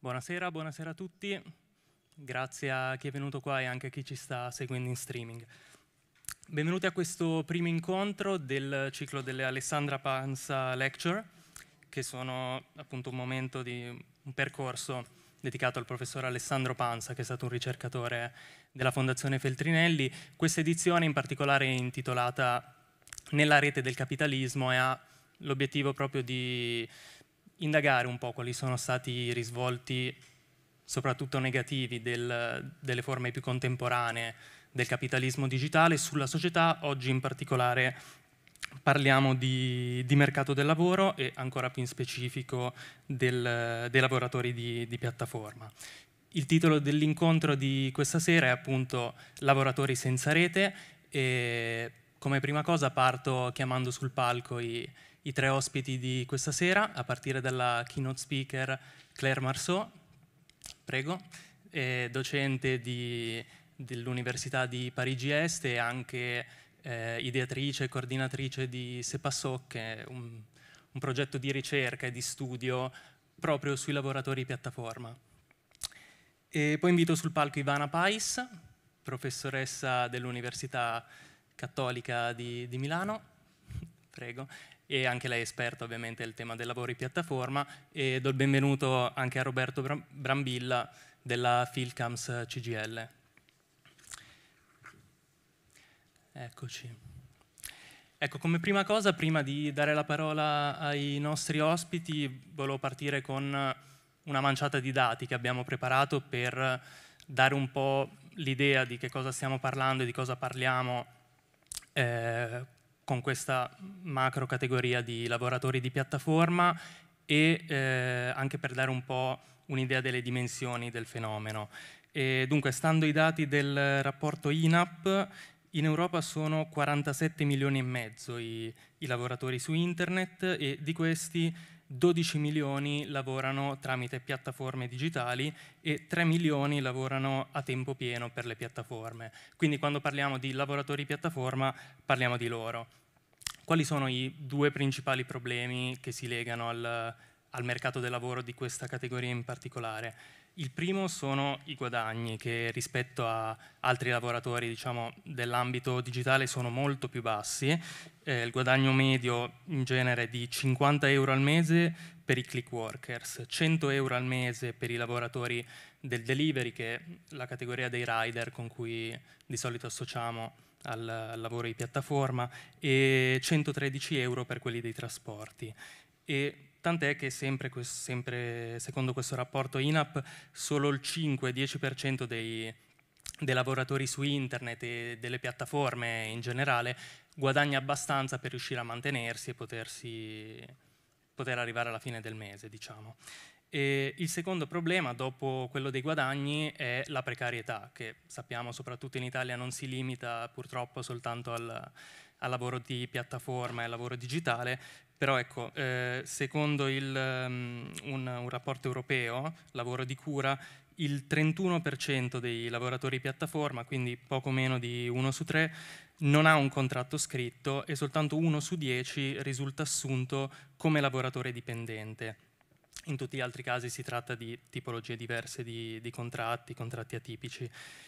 Buonasera, buonasera a tutti. Grazie a chi è venuto qua e anche a chi ci sta seguendo in streaming. Benvenuti a questo primo incontro del ciclo delle Alessandra Pansa Lecture, che sono appunto un momento di un percorso dedicato al professor Alessandro Pansa, che è stato un ricercatore della Fondazione Feltrinelli. Questa edizione in particolare è intitolata Nella rete del capitalismo e ha l'obiettivo proprio di indagare un po' quali sono stati i risvolti, soprattutto negativi, delle forme più contemporanee del capitalismo digitale sulla società. Oggi in particolare parliamo di mercato del lavoro e ancora più in specifico dei lavoratori di piattaforma. Il titolo dell'incontro di questa sera è appunto Lavoratori senza rete e come prima cosa parto chiamando sul palco i tre ospiti di questa sera, a partire dalla keynote speaker Claire Marceau, prego, docente dell'Università di Parigi Est e anche ideatrice e coordinatrice di Sepassoc, che è un progetto di ricerca e di studio proprio sui lavoratori piattaforma. E poi invito sul palco Ivana Pais, professoressa dell'Università Cattolica di Milano, prego, e anche lei è esperta ovviamente del tema del lavoro in piattaforma, e do il benvenuto anche a Roberto Brambilla della Philcams CGIL. Eccoci. Ecco, come prima cosa, prima di dare la parola ai nostri ospiti, volevo partire con una manciata di dati che abbiamo preparato per dare un po' l'idea di che cosa stiamo parlando e di cosa parliamo con questa macro categoria di lavoratori di piattaforma e anche per dare un po' un'idea delle dimensioni del fenomeno. E dunque, stando ai dati del rapporto INAP, in Europa sono 47 milioni e mezzo i lavoratori su internet e di questi 12 milioni lavorano tramite piattaforme digitali e 3 milioni lavorano a tempo pieno per le piattaforme. Quindi quando parliamo di lavoratori piattaforma parliamo di loro. Quali sono i due principali problemi che si legano al mercato del lavoro di questa categoria in particolare? Il primo sono i guadagni, che rispetto a altri lavoratori, diciamo, dell'ambito digitale sono molto più bassi. Il guadagno medio in genere è di 50 euro al mese per i click workers, 100 euro al mese per i lavoratori del delivery, che è la categoria dei rider con cui di solito associamo al lavoro di piattaforma, e 113 euro per quelli dei trasporti. E tant'è che sempre secondo questo rapporto INAP solo il 5-10% dei lavoratori su internet e delle piattaforme in generale guadagna abbastanza per riuscire a mantenersi e poter arrivare alla fine del mese, diciamo. E il secondo problema, dopo quello dei guadagni, è la precarietà, che sappiamo soprattutto in Italia non si limita purtroppo soltanto al lavoro di piattaforma e al lavoro digitale, però ecco, secondo un rapporto europeo, lavoro di cura, il 31% dei lavoratori piattaforma, quindi poco meno di 1 su 3, non ha un contratto scritto e soltanto 1 su 10 risulta assunto come lavoratore dipendente. In tutti gli altri casi si tratta di tipologie diverse di contratti atipici.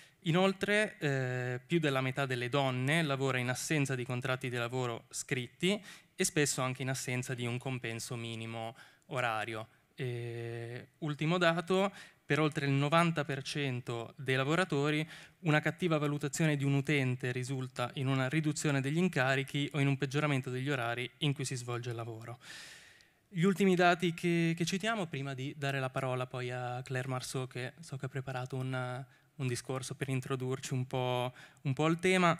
Inoltre, più della metà delle donne lavora in assenza di contratti di lavoro scritti e spesso anche in assenza di un compenso minimo orario. Ultimo dato, per oltre il 90% dei lavoratori una cattiva valutazione di un utente risulta in una riduzione degli incarichi o in un peggioramento degli orari in cui si svolge il lavoro. Gli ultimi dati che citiamo, prima di dare la parola poi a Claire Marceau, che so che ha preparato un discorso per introdurci un po' al tema.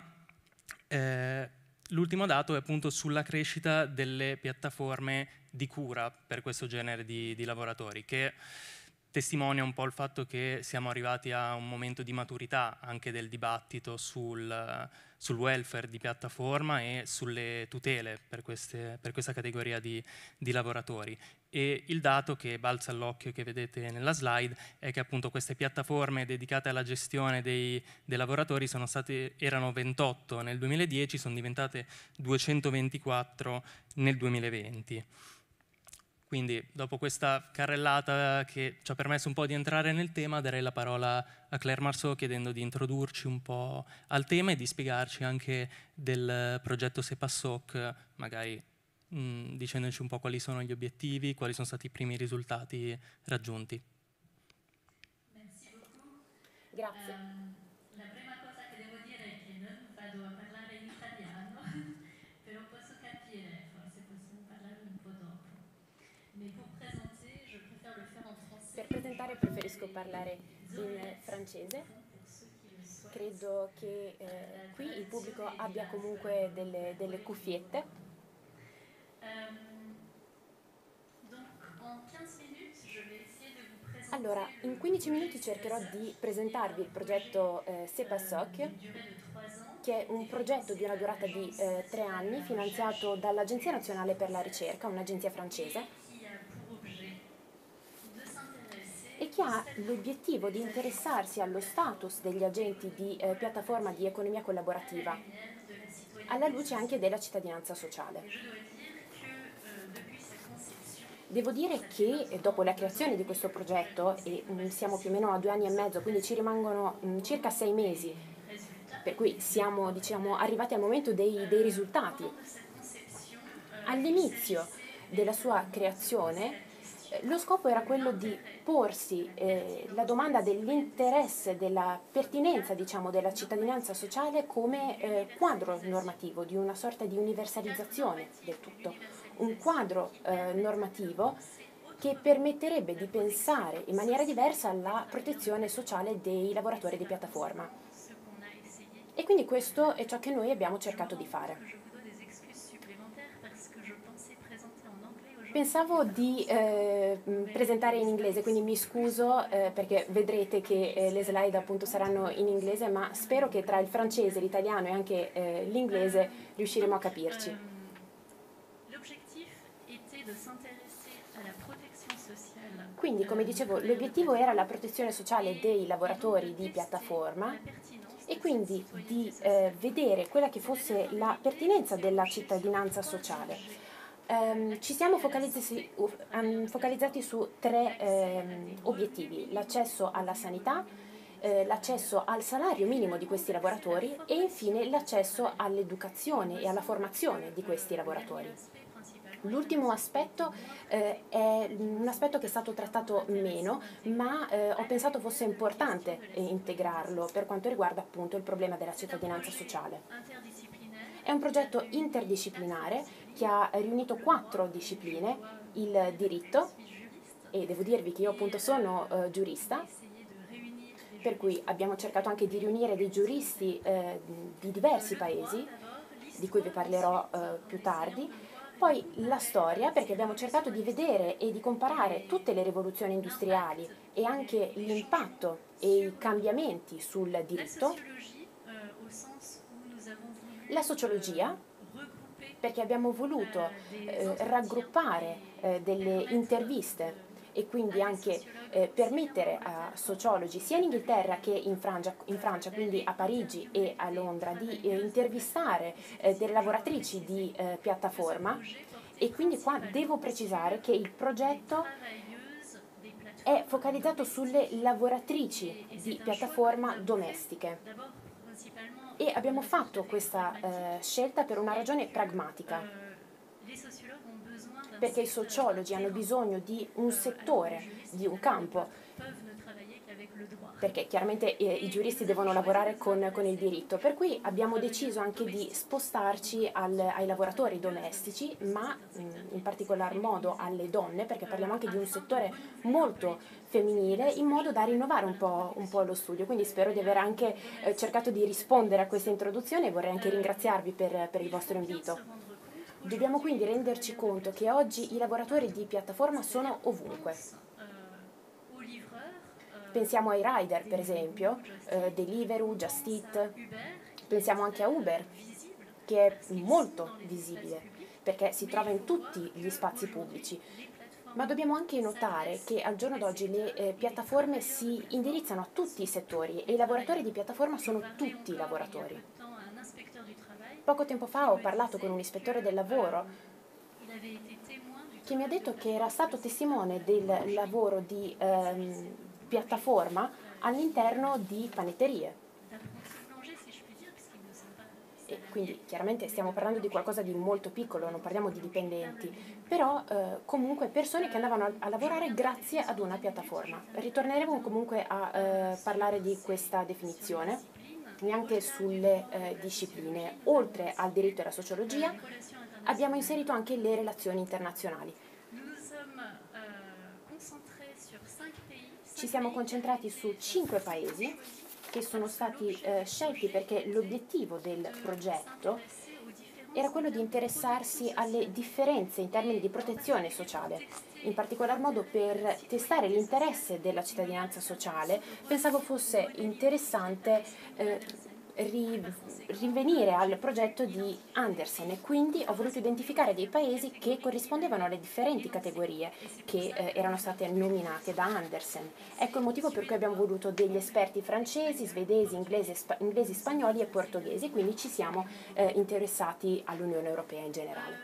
L'ultimo dato è appunto sulla crescita delle piattaforme di cura per questo genere di lavoratori, che testimonia un po' il fatto che siamo arrivati a un momento di maturità anche del dibattito sul welfare di piattaforma e sulle tutele per questa categoria di lavoratori. E il dato che balza all'occhio, che vedete nella slide, è che appunto queste piattaforme dedicate alla gestione dei lavoratori erano 28 nel 2010, sono diventate 224 nel 2020. Quindi, dopo questa carrellata che ci ha permesso un po' di entrare nel tema, darei la parola a Claire Marceau chiedendo di introdurci un po' al tema e di spiegarci anche del progetto SEPASSOC, magari dicendoci un po' quali sono gli obiettivi, quali sono stati i primi risultati raggiunti. Grazie. La prima cosa che devo dire è che non vado a parlare in italiano, però posso capire, forse possiamo parlare un po' dopo. Mais pour présenter, je préfère le faire en français. Per presentare preferisco parlare in francese. Credo che qui il pubblico abbia comunque delle cuffiette. Allora, in 15 minuti cercherò di presentarvi il progetto SEPASSOC, che è un progetto di una durata di 3 anni, finanziato dall'Agenzia Nazionale per la Ricerca, un'agenzia francese, e che ha l'obiettivo di interessarsi allo status degli agenti di piattaforma di economia collaborativa, alla luce anche della cittadinanza sociale. Devo dire che dopo la creazione di questo progetto, e siamo più o meno a 2 anni e mezzo, quindi ci rimangono circa 6 mesi, per cui siamo arrivati al momento dei risultati. All'inizio della sua creazione lo scopo era quello di porsi la domanda dell'interesse, della pertinenza della cittadinanza sociale come quadro normativo, di una sorta di universalizzazione del tutto. Un quadro normativo che permetterebbe di pensare in maniera diversa alla protezione sociale dei lavoratori di piattaforma. E quindi questo è ciò che noi abbiamo cercato di fare. Pensavo di presentare in inglese, quindi mi scuso perché vedrete che le slide appunto saranno in inglese, ma spero che tra il francese, l'italiano e anche l'inglese riusciremo a capirci. Quindi, come dicevo, l'obiettivo era la protezione sociale dei lavoratori di piattaforma e quindi di vedere quella che fosse la pertinenza della cittadinanza sociale. Ci siamo focalizzati su 3 obiettivi: l'accesso alla sanità, l'accesso al salario minimo di questi lavoratori e infine l'accesso all'educazione e alla formazione di questi lavoratori. L'ultimo aspetto è un aspetto che è stato trattato meno, ma ho pensato fosse importante integrarlo per quanto riguarda appunto il problema della cittadinanza sociale. È un progetto interdisciplinare che ha riunito 4 discipline: il diritto, e devo dirvi che io appunto sono giurista, per cui abbiamo cercato anche di riunire dei giuristi di diversi paesi, di cui vi parlerò più tardi. Poi la storia, perché abbiamo cercato di vedere e di comparare tutte le rivoluzioni industriali e anche l'impatto e i cambiamenti sul diritto. La sociologia, perché abbiamo voluto raggruppare delle interviste e quindi anche permettere a sociologi sia in Inghilterra che in Francia, quindi a Parigi e a Londra, di intervistare delle lavoratrici di piattaforma. E quindi qua devo precisare che il progetto è focalizzato sulle lavoratrici di piattaforma domestiche. E abbiamo fatto questa scelta per una ragione pragmatica, perché i sociologi hanno bisogno di un settore, di un campo, perché chiaramente i giuristi devono lavorare con il diritto, per cui abbiamo deciso anche di spostarci ai lavoratori domestici, ma in particolar modo alle donne, perché parliamo anche di un settore molto femminile, in modo da rinnovare un po' lo studio. Quindi spero di aver anche cercato di rispondere a questa introduzione e vorrei anche ringraziarvi per il vostro invito. Dobbiamo quindi renderci conto che oggi i lavoratori di piattaforma sono ovunque. Pensiamo ai rider, per esempio, Deliveroo, Just Eat, pensiamo anche a Uber, che è molto visibile, perché si trova in tutti gli spazi pubblici. Ma dobbiamo anche notare che al giorno d'oggi le piattaforme si indirizzano a tutti i settori e i lavoratori di piattaforma sono tutti lavoratori. Poco tempo fa ho parlato con un ispettore del lavoro che mi ha detto che era stato testimone del lavoro di piattaforma all'interno di panetterie. E quindi chiaramente stiamo parlando di qualcosa di molto piccolo, non parliamo di dipendenti, però comunque persone che andavano a lavorare grazie ad una piattaforma. Ritorneremo comunque a parlare di questa definizione, neanche sulle discipline. Oltre al diritto e alla sociologia abbiamo inserito anche le relazioni internazionali. Ci siamo concentrati su 5 paesi che sono stati scelti perché l'obiettivo del progetto era quello di interessarsi alle differenze in termini di protezione sociale. In particolar modo per testare l'interesse della cittadinanza sociale, pensavo fosse interessante rinvenire al progetto di Andersen e quindi ho voluto identificare dei paesi che corrispondevano alle differenti categorie che erano state nominate da Andersen. Ecco il motivo per cui abbiamo voluto degli esperti francesi, svedesi, inglesi, spagnoli e portoghesi, quindi ci siamo interessati all'Unione Europea in generale.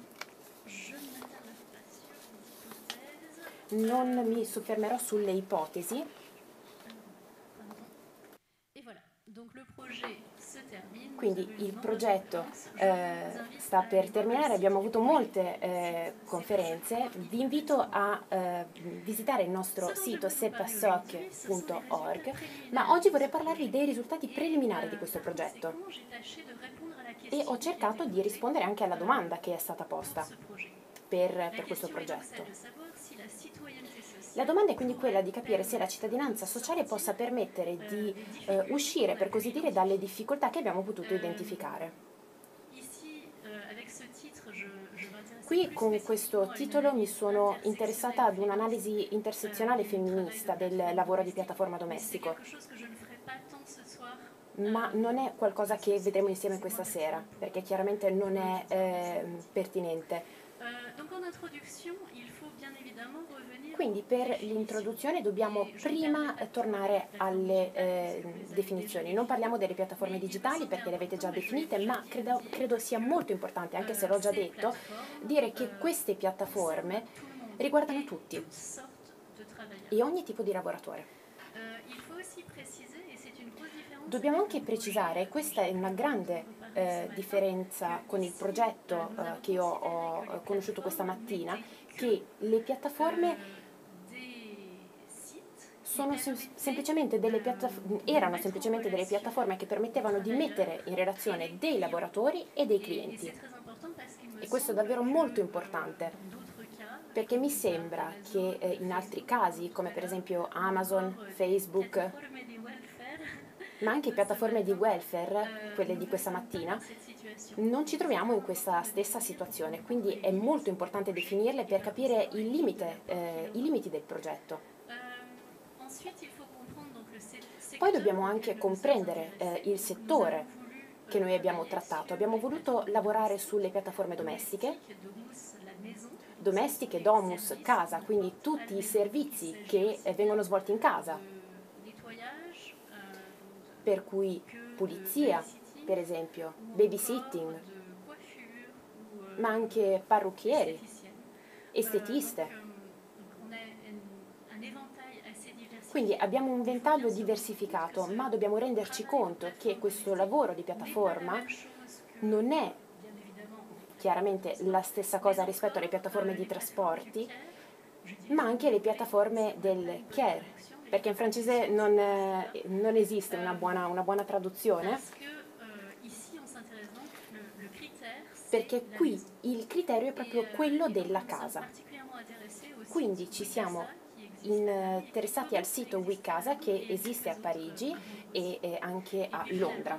Non mi soffermerò sulle ipotesi. Quindi il progetto sta per terminare, abbiamo avuto molte conferenze. Vi invito a visitare il nostro sito sepasoc.org, ma oggi vorrei parlarvi dei risultati preliminari di questo progetto e ho cercato di rispondere anche alla domanda che è stata posta per questo progetto. La domanda è quindi quella di capire se la cittadinanza sociale possa permettere di uscire, per così dire, dalle difficoltà che abbiamo potuto identificare. Qui con questo titolo mi sono interessata ad un'analisi intersezionale femminista del lavoro di piattaforma domestico, ma non è qualcosa che vedremo insieme questa sera, perché chiaramente non è pertinente. Quindi per l'introduzione dobbiamo prima tornare alle definizioni. Non parliamo delle piattaforme digitali perché le avete già definite, ma credo sia molto importante, anche se l'ho già detto, dire che queste piattaforme riguardano tutti e ogni tipo di lavoratore. Dobbiamo anche precisare, questa è una grande differenza con il progetto che io ho conosciuto questa mattina, che le piattaforme erano semplicemente delle piattaforme che permettevano di mettere in relazione dei lavoratori e dei clienti. E questo è davvero molto importante, perché mi sembra che in altri casi, come per esempio Amazon, Facebook, ma anche piattaforme di welfare, quelle di questa mattina, non ci troviamo in questa stessa situazione, quindi è molto importante definirle per capire i limiti del progetto. Poi dobbiamo anche comprendere il settore che noi abbiamo trattato. Abbiamo voluto lavorare sulle piattaforme domestiche, domus, casa, quindi tutti i servizi che vengono svolti in casa, per cui pulizia, per esempio, babysitting, ma anche parrucchieri, estetiste. Quindi abbiamo un ventaglio diversificato, ma dobbiamo renderci conto che questo lavoro di piattaforma non è chiaramente la stessa cosa rispetto alle piattaforme di trasporti, ma anche le piattaforme del care, perché in francese non esiste una buona traduzione, perché qui il criterio è proprio quello della casa. Quindi ci siamo interessati al sito WeCasa che esiste a Parigi e anche a Londra.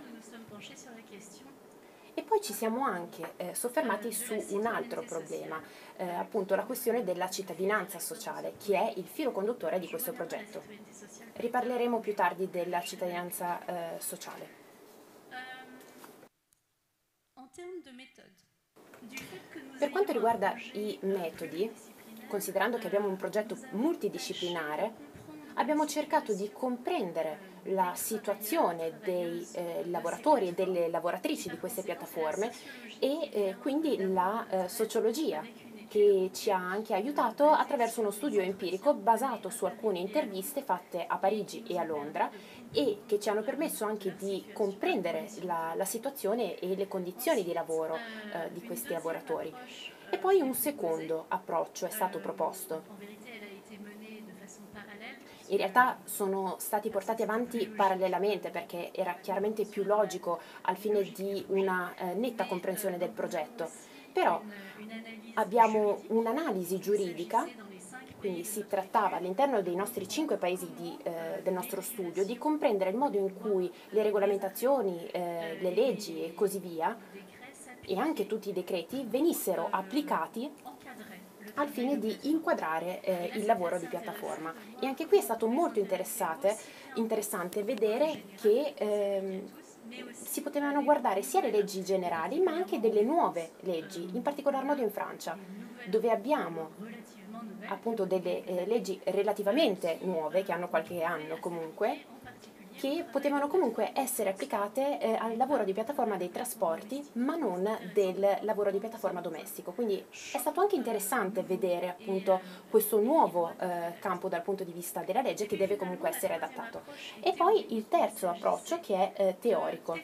E poi ci siamo anche soffermati su un altro problema, appunto la questione della cittadinanza sociale, che è il filo conduttore di questo progetto. Riparleremo più tardi della cittadinanza sociale. Per quanto riguarda i metodi, considerando che abbiamo un progetto multidisciplinare, abbiamo cercato di comprendere la situazione dei lavoratori e delle lavoratrici di queste piattaforme e quindi la sociologia che ci ha anche aiutato attraverso uno studio empirico basato su alcune interviste fatte a Parigi e a Londra e che ci hanno permesso anche di comprendere la situazione e le condizioni di lavoro di questi lavoratori. E poi un secondo approccio è stato proposto. In realtà sono stati portati avanti parallelamente perché era chiaramente più logico al fine di una netta comprensione del progetto. Però abbiamo un'analisi giuridica, quindi si trattava all'interno dei nostri 5 paesi del nostro studio di comprendere il modo in cui le regolamentazioni, le leggi e così via, e anche tutti i decreti, venissero applicati al fine di inquadrare il lavoro di piattaforma. E anche qui è stato molto interessante vedere che si potevano guardare sia le leggi generali ma anche delle nuove leggi, in particolar modo in Francia, dove abbiamo appunto delle leggi relativamente nuove, che hanno qualche anno comunque, che potevano comunque essere applicate al lavoro di piattaforma dei trasporti, ma non del lavoro di piattaforma domestico. Quindi è stato anche interessante vedere appunto questo nuovo campo dal punto di vista della legge che deve comunque essere adattato. E poi il terzo approccio che è teorico,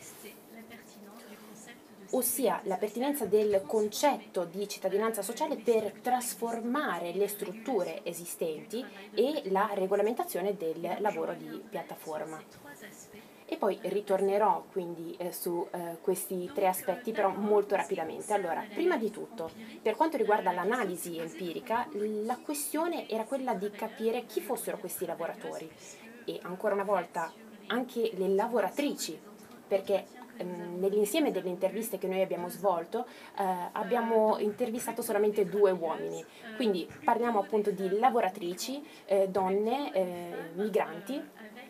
ossia la pertinenza del concetto di cittadinanza sociale per trasformare le strutture esistenti e la regolamentazione del lavoro di piattaforma. E poi ritornerò quindi su questi 3 aspetti però molto rapidamente. Allora, prima di tutto, per quanto riguarda l'analisi empirica, la questione era quella di capire chi fossero questi lavoratori e ancora una volta anche le lavoratrici, perché nell'insieme delle interviste che noi abbiamo svolto abbiamo intervistato solamente 2 uomini, quindi parliamo appunto di lavoratrici, donne, migranti,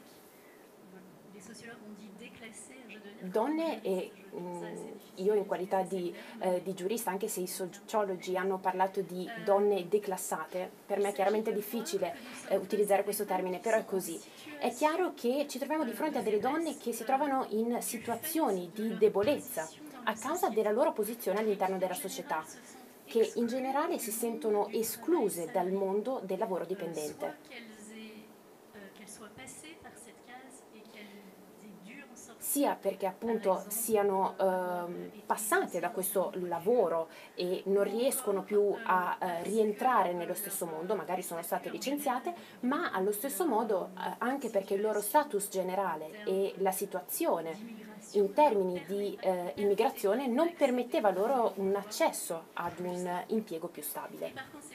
donne e io in qualità di giurista, anche se i sociologi hanno parlato di donne declassate, per me è chiaramente difficile utilizzare questo termine, però è così. È chiaro che ci troviamo di fronte a delle donne che si trovano in situazioni di debolezza a causa della loro posizione all'interno della società, che in generale si sentono escluse dal mondo del lavoro dipendente. Sia perché appunto siano passate da questo lavoro e non riescono più a rientrare nello stesso mondo, magari sono state licenziate, ma allo stesso modo anche perché il loro status generale e la situazione in termini di immigrazione non permetteva loro un accesso ad un impiego più stabile.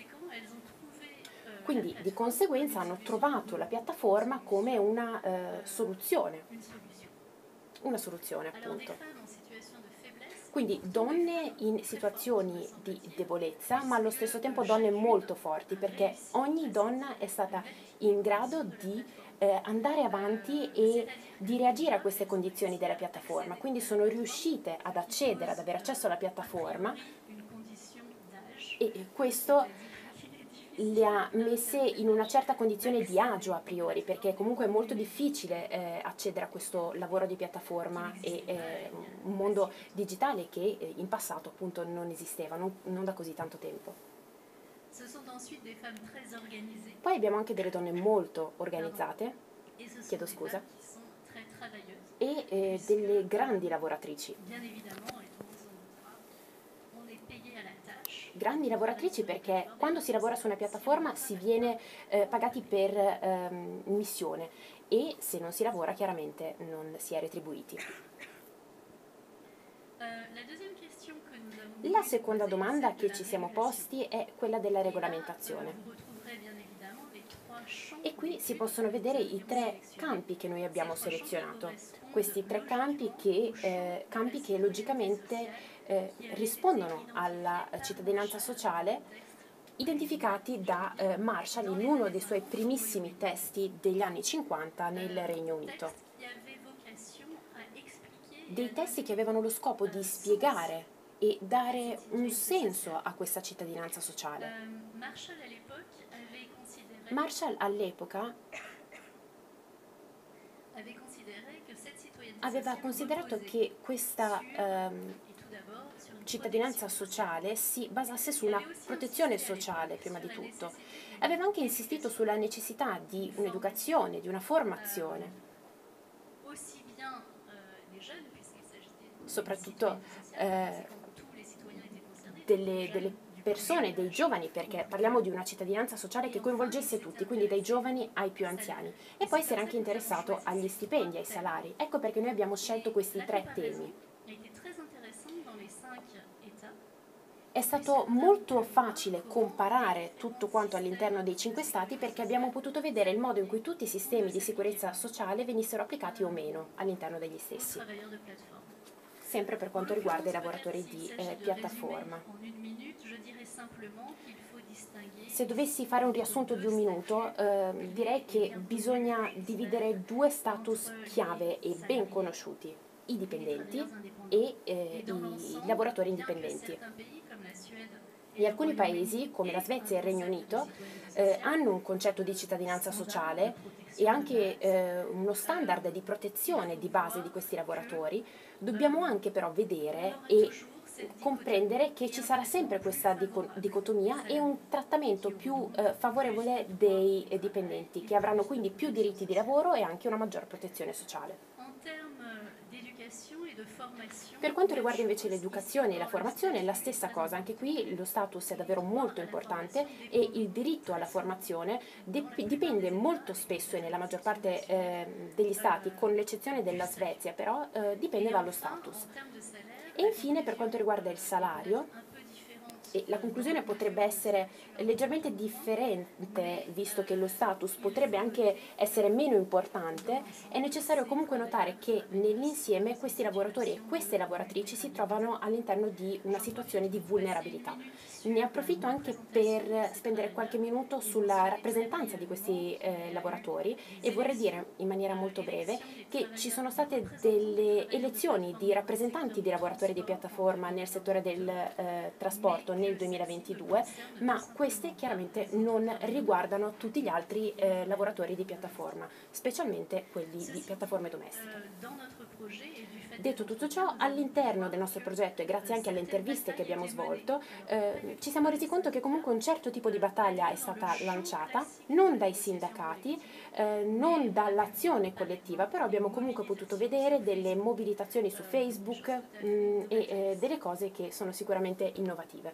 Quindi di conseguenza hanno trovato la piattaforma come una soluzione appunto. Quindi donne in situazioni di debolezza, ma allo stesso tempo donne molto forti, perché ogni donna è stata in grado di andare avanti e di reagire a queste condizioni della piattaforma. Quindi sono riuscite ad accedere, ad avere accesso alla piattaforma e questo le ha messe in una certa condizione di agio a priori, perché comunque è molto difficile accedere a questo lavoro di piattaforma e un mondo digitale che in passato appunto non esisteva, non da così tanto tempo. Poi abbiamo anche delle donne molto organizzate, chiedo scusa, e delle grandi lavoratrici. Grandi lavoratrici perché quando si lavora su una piattaforma si viene pagati per missione e se non si lavora chiaramente non si è retribuiti. La seconda domanda che ci siamo posti è quella della regolamentazione. E qui si possono vedere i 3 campi che noi abbiamo selezionato. Questi 3 campi che logicamente rispondono alla cittadinanza sociale identificati da Marshall in uno dei suoi primissimi testi degli anni 50 nel Regno Unito. Dei testi che avevano lo scopo di spiegare e dare un senso a questa cittadinanza sociale. Marshall all'epoca aveva considerato che questa cittadinanza sociale si basasse su una protezione sociale prima di tutto. Aveva anche insistito sulla necessità di un'educazione, di una formazione, soprattutto delle persone, dei giovani, perché parliamo di una cittadinanza sociale che coinvolgesse tutti, quindi dai giovani ai più anziani. E poi si era anche interessato agli stipendi, ai salari. Ecco perché noi abbiamo scelto questi 3 temi. È stato molto facile comparare tutto quanto all'interno dei 5 stati perché abbiamo potuto vedere il modo in cui tutti i sistemi di sicurezza sociale venissero applicati o meno all'interno degli stessi, sempre per quanto riguarda i lavoratori di piattaforma. Se dovessi fare un riassunto di 1 minuto, direi che bisogna dividere 2 status chiave e ben conosciuti: i dipendenti e i lavoratori indipendenti. In alcuni paesi, come la Svezia e il Regno Unito, hanno un concetto di cittadinanza sociale e anche uno standard di protezione di base di questi lavoratori. Dobbiamo anche però vedere e comprendere che ci sarà sempre questa dicotomia e un trattamento più favorevole dei dipendenti, che avranno quindi più diritti di lavoro e anche una maggior protezione sociale. Per quanto riguarda invece l'educazione e la formazione, è la stessa cosa. Anche qui lo status è davvero molto importante e il diritto alla formazione dipende molto spesso e nella maggior parte degli stati, con l'eccezione della Svezia, però dipende dallo status. E infine, per quanto riguarda il salario, e la conclusione potrebbe essere leggermente differente, visto che lo status potrebbe anche essere meno importante, è necessario comunque notare che nell'insieme questi lavoratori e queste lavoratrici si trovano all'interno di una situazione di vulnerabilità. Ne approfitto anche per spendere qualche minuto sulla rappresentanza di questi lavoratori e vorrei dire in maniera molto breve che ci sono state delle elezioni di rappresentanti di lavoratori di piattaforma nel settore del trasporto nel 2022, ma queste chiaramente non riguardano tutti gli altri lavoratori di piattaforma, specialmente quelli di piattaforme domestiche. Detto tutto ciò, all'interno del nostro progetto e grazie anche alle interviste che abbiamo svolto, ci siamo resi conto che comunque un certo tipo di battaglia è stata lanciata, non dai sindacati, non dall'azione collettiva, però abbiamo comunque potuto vedere delle mobilitazioni su Facebook e delle cose che sono sicuramente innovative.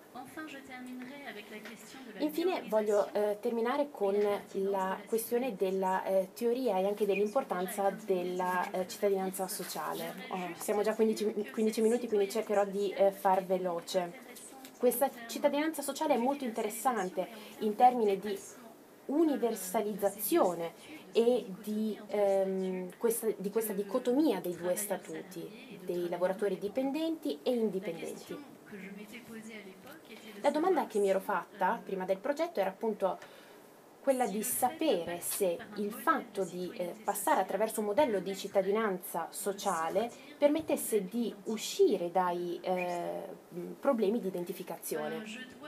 Infine voglio terminare con la questione della teoria e anche dell'importanza della cittadinanza sociale. Siamo già a 15 minuti, quindi cercherò di far veloce. Questa cittadinanza sociale è molto interessante in termini di universalizzazione e di questa dicotomia dei 2 statuti, dei lavoratori dipendenti e indipendenti. La domanda che mi ero fatta prima del progetto era appunto quella di sapere se il fatto di passare attraverso un modello di cittadinanza sociale permettesse di uscire dai problemi di identificazione.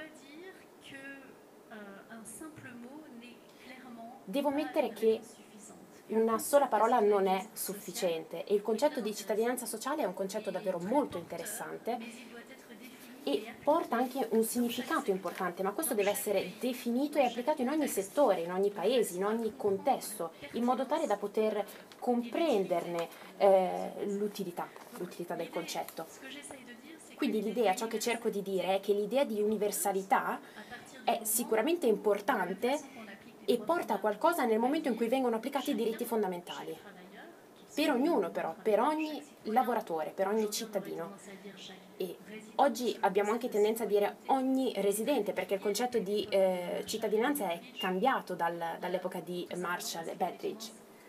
Devo mettere che una sola parola non è sufficiente e il concetto di cittadinanza sociale è un concetto davvero molto interessante e porta anche un significato importante, ma questo deve essere definito e applicato in ogni settore, in ogni paese, in ogni contesto, in modo tale da poter comprenderne l'utilità del concetto. Quindi l'idea, ciò che cerco di dire è che l'idea di universalità è sicuramente importante e porta a qualcosa nel momento in cui vengono applicati i diritti fondamentali. Per ognuno però, per ogni lavoratore, per ogni cittadino. E oggi abbiamo anche tendenza a dire ogni residente, perché il concetto di cittadinanza è cambiato dall'epoca di Marshall e Bettridge.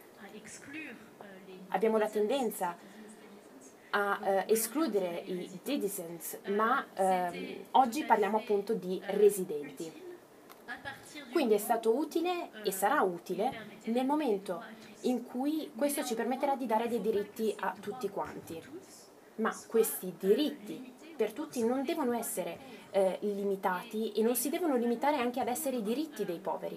Abbiamo la tendenza a escludere i citizens, ma oggi parliamo appunto di residenti. Quindi è stato utile e sarà utile nel momento in cui questo ci permetterà di dare dei diritti a tutti quanti. Ma questi diritti per tutti non devono essere limitati e non si devono limitare anche ad essere i diritti dei poveri.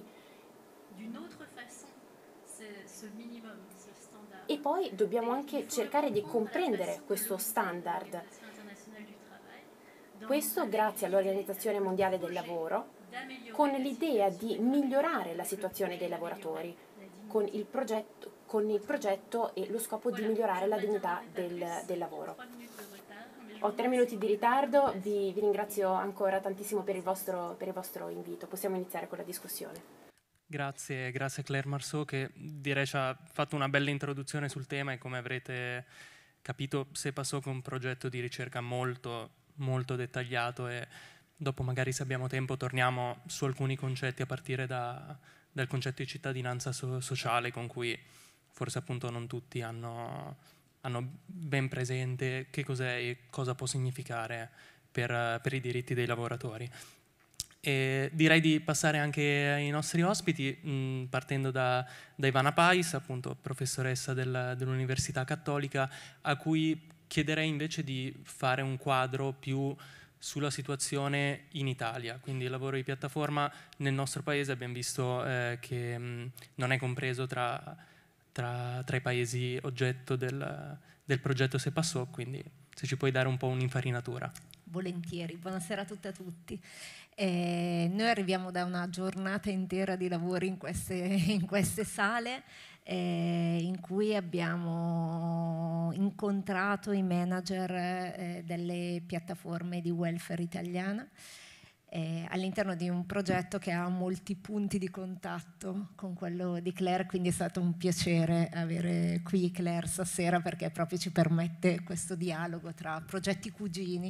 E poi dobbiamo anche cercare di comprendere questo standard. Questo grazie all'Organizzazione Mondiale del Lavoro, con l'idea di migliorare la situazione dei lavoratori, con il progetto e lo scopo di migliorare la dignità del lavoro. Ho 3 minuti di ritardo, vi ringrazio ancora tantissimo per il vostro invito. Possiamo iniziare con la discussione. Grazie Claire Marceau, che direi ci ha fatto una bella introduzione sul tema e, come avrete capito, se passò con un progetto di ricerca molto, molto dettagliato, e dopo magari, se abbiamo tempo, torniamo su alcuni concetti a partire dal concetto di cittadinanza sociale, con cui forse appunto non tutti hanno ben presente che cos'è e cosa può significare per i diritti dei lavoratori. E direi di passare anche ai nostri ospiti, partendo da Ivana Pais, appunto professoressa dell'Università Cattolica, a cui chiederei invece di fare un quadro più sulla situazione in Italia. Quindi il lavoro di piattaforma nel nostro paese abbiamo visto che non è compreso tra i paesi oggetto del progetto Se Passò, quindi se ci puoi dare un po' un'infarinatura. Volentieri, buonasera a tutte e a tutti. Noi arriviamo da una giornata intera di lavori in queste sale, in cui abbiamo incontrato i manager delle piattaforme di welfare italiana, all'interno di un progetto che ha molti punti di contatto con quello di Claire, quindi è stato un piacere avere qui Claire stasera, perché proprio ci permette questo dialogo tra progetti cugini.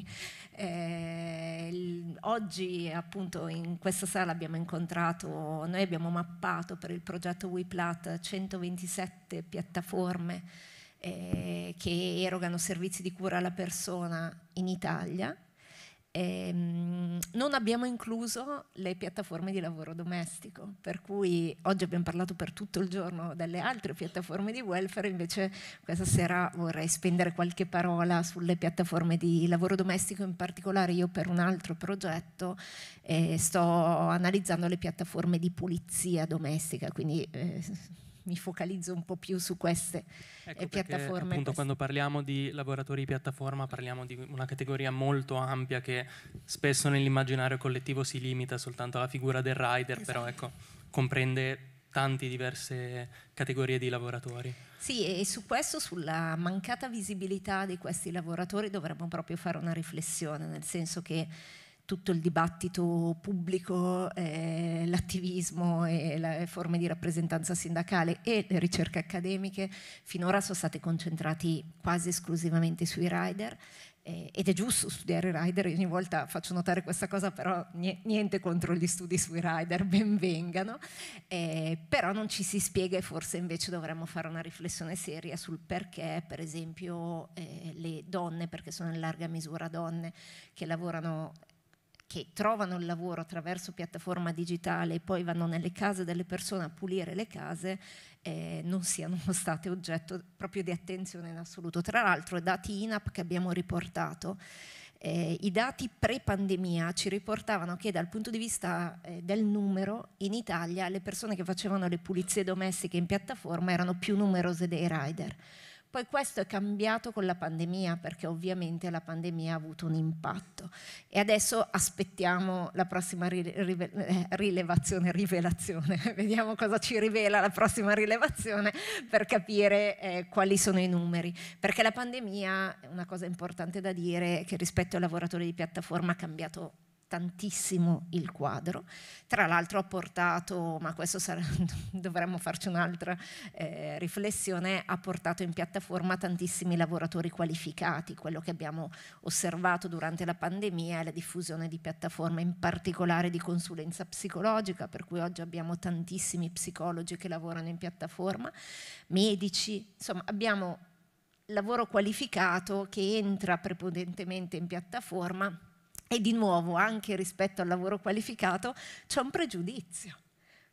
Oggi appunto in questa sala noi abbiamo mappato per il progetto WePlat 127 piattaforme che erogano servizi di cura alla persona in Italia. Non abbiamo incluso le piattaforme di lavoro domestico, per cui oggi abbiamo parlato per tutto il giorno delle altre piattaforme di welfare, invece questa sera vorrei spendere qualche parola sulle piattaforme di lavoro domestico. In particolare io, per un altro progetto, sto analizzando le piattaforme di pulizia domestica, quindi mi focalizzo un po' più su queste piattaforme. Appunto, quando parliamo di lavoratori di piattaforma parliamo di una categoria molto ampia, che spesso nell'immaginario collettivo si limita soltanto alla figura del rider, esatto. Però ecco, comprende tante diverse categorie di lavoratori. Sì, e su questo, sulla mancata visibilità di questi lavoratori, dovremmo proprio fare una riflessione, nel senso che tutto il dibattito pubblico, l'attivismo e le forme di rappresentanza sindacale e le ricerche accademiche finora sono state concentrati quasi esclusivamente sui rider, ed è giusto studiare i rider. Ogni volta faccio notare questa cosa, però niente contro gli studi sui rider, ben vengano, però non ci si spiega, e forse invece dovremmo fare una riflessione seria sul perché, per esempio, le donne, perché sono in larga misura donne che trovano il lavoro attraverso piattaforma digitale e poi vanno nelle case delle persone a pulire le case, non siano state oggetto proprio di attenzione in assoluto. Tra l'altro, i dati INAP che abbiamo riportato, i dati pre-pandemia ci riportavano che dal punto di vista del numero, in Italia le persone che facevano le pulizie domestiche in piattaforma erano più numerose dei rider. Poi questo è cambiato con la pandemia, perché ovviamente la pandemia ha avuto un impatto, e adesso aspettiamo la prossima rivelazione, vediamo cosa ci rivela la prossima rilevazione per capire quali sono i numeri, perché la pandemia, una cosa importante da dire, è che rispetto ai lavoratori di piattaforma ha cambiato tantissimo il quadro. Tra l'altro ha portato, ma questo dovremmo farci un'altra riflessione, ha portato in piattaforma tantissimi lavoratori qualificati. Quello che abbiamo osservato durante la pandemia è la diffusione di piattaforme, in particolare di consulenza psicologica, per cui oggi abbiamo tantissimi psicologi che lavorano in piattaforma, medici, insomma abbiamo lavoro qualificato che entra prepotentemente in piattaforma. E di nuovo, anche rispetto al lavoro qualificato, c'è un pregiudizio,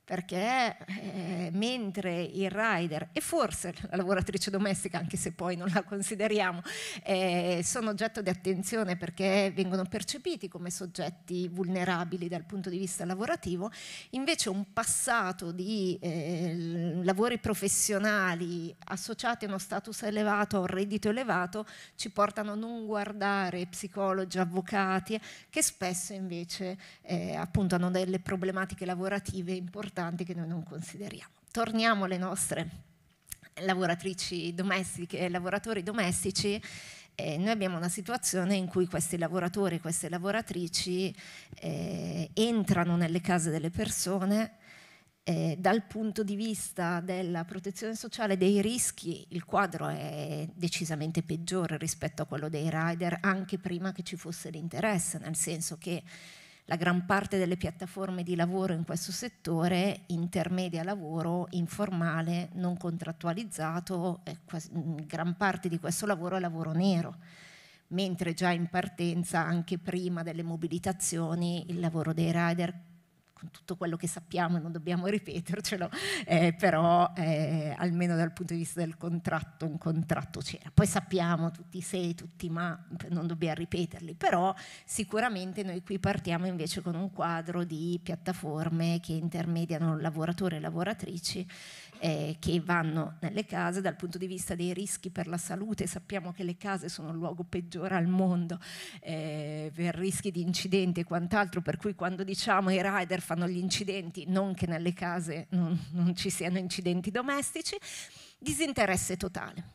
perché mentre il rider e forse la lavoratrice domestica, anche se poi non la consideriamo, sono oggetto di attenzione perché vengono percepiti come soggetti vulnerabili dal punto di vista lavorativo, invece un passato di lavori professionali associati a uno status elevato, a un reddito elevato, ci portano a non guardare psicologi, avvocati, che spesso invece appunto hanno delle problematiche lavorative importanti che noi non consideriamo. Torniamo alle nostre lavoratrici domestiche e lavoratori domestici. Noi abbiamo una situazione in cui questi lavoratori e queste lavoratrici entrano nelle case delle persone. Dal punto di vista della protezione sociale dei rischi, il quadro è decisamente peggiore rispetto a quello dei rider, anche prima che ci fosse l'interesse, nel senso che la gran parte delle piattaforme di lavoro in questo settore intermedia lavoro informale, non contrattualizzato, gran parte di questo lavoro è lavoro nero, mentre già in partenza, anche prima delle mobilitazioni, il lavoro dei rider, con tutto quello che sappiamo e non dobbiamo ripetercelo, però almeno dal punto di vista del contratto, un contratto c'era. Poi sappiamo tutti i se e tutti i ma, non dobbiamo ripeterli, però sicuramente noi qui partiamo invece con un quadro di piattaforme che intermediano lavoratori e lavoratrici che vanno nelle case. Dal punto di vista dei rischi per la salute, sappiamo che le case sono il luogo peggiore al mondo per rischi di incidenti e quant'altro, per cui quando diciamo i rider fanno gli incidenti, non che nelle case non ci siano incidenti domestici, disinteresse totale.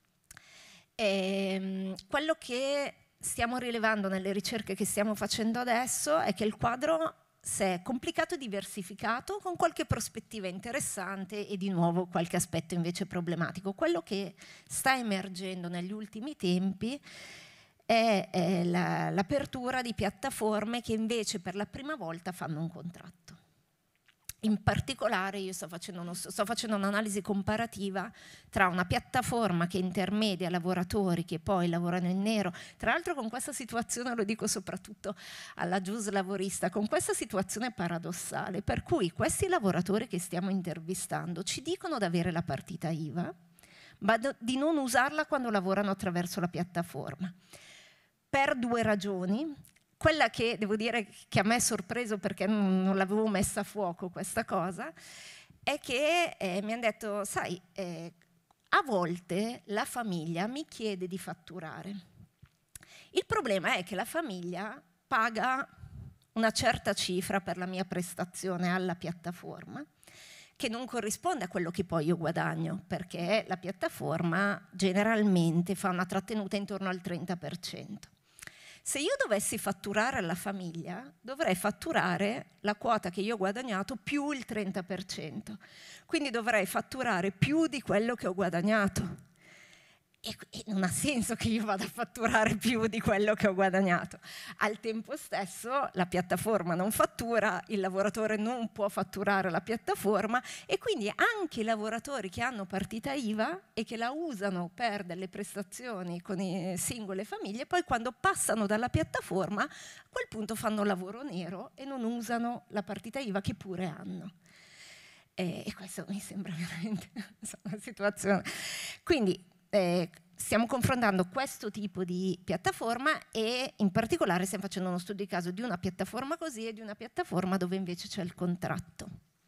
Quello che stiamo rilevando nelle ricerche che stiamo facendo adesso è che il quadro si è complicato e diversificato, con qualche prospettiva interessante e di nuovo qualche aspetto invece problematico. Quello che sta emergendo negli ultimi tempi è l'apertura di piattaforme che invece per la prima volta fanno un contratto. In particolare io sto facendo un'analisi comparativa tra una piattaforma che intermedia lavoratori che poi lavorano in nero, tra l'altro con questa situazione, lo dico soprattutto alla gius lavorista, con questa situazione paradossale per cui questi lavoratori che stiamo intervistando ci dicono di avere la partita IVA, ma di non usarla quando lavorano attraverso la piattaforma, per due ragioni. Quella che devo dire che a me è sorpreso perché non l'avevo messa a fuoco questa cosa, è che mi hanno detto, sai, a volte la famiglia mi chiede di fatturare. Il problema è che la famiglia paga una certa cifra per la mia prestazione alla piattaforma, che non corrisponde a quello che poi io guadagno, perché la piattaforma generalmente fa una trattenuta intorno al 30%. Se io dovessi fatturare alla famiglia, dovrei fatturare la quota che io ho guadagnato più il 30%. Quindi dovrei fatturare più di quello che ho guadagnato. E non ha senso che io vada a fatturare più di quello che ho guadagnato. Al tempo stesso la piattaforma non fattura, il lavoratore non può fatturare la piattaforma e quindi anche i lavoratori che hanno partita IVA e che la usano per delle prestazioni con le singole famiglie, poi quando passano dalla piattaforma a quel punto fanno lavoro nero e non usano la partita IVA che pure hanno. E questo mi sembra veramente una situazione. Quindi stiamo confrontando questo tipo di piattaforma e in particolare stiamo facendo uno studio di caso di una piattaforma così e di una piattaforma dove invece c'è il contratto.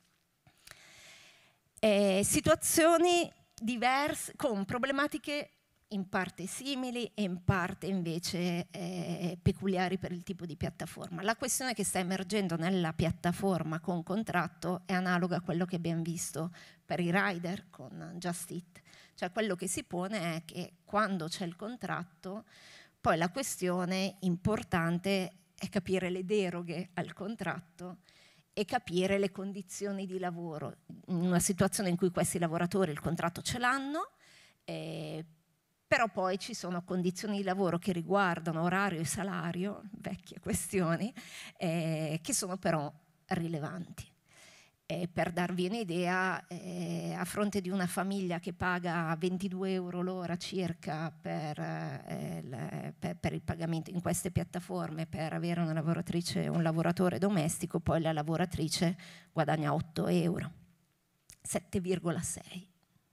Situazioni diverse con problematiche in parte simili e in parte invece peculiari per il tipo di piattaforma. La questione che sta emergendo nella piattaforma con contratto è analoga a quello che abbiamo visto per i rider con Just Eat. Cioè quello che si pone è che quando c'è il contratto, poi la questione importante è capire le deroghe al contratto e capire le condizioni di lavoro. In una situazione in cui questi lavoratori il contratto ce l'hanno, però poi ci sono condizioni di lavoro che riguardano orario e salario, vecchie questioni, che sono però rilevanti. Per darvi un'idea, a fronte di una famiglia che paga 22 euro l'ora circa per il pagamento in queste piattaforme per avere una lavoratrice, un lavoratore domestico, poi la lavoratrice guadagna 8 euro, 7,6.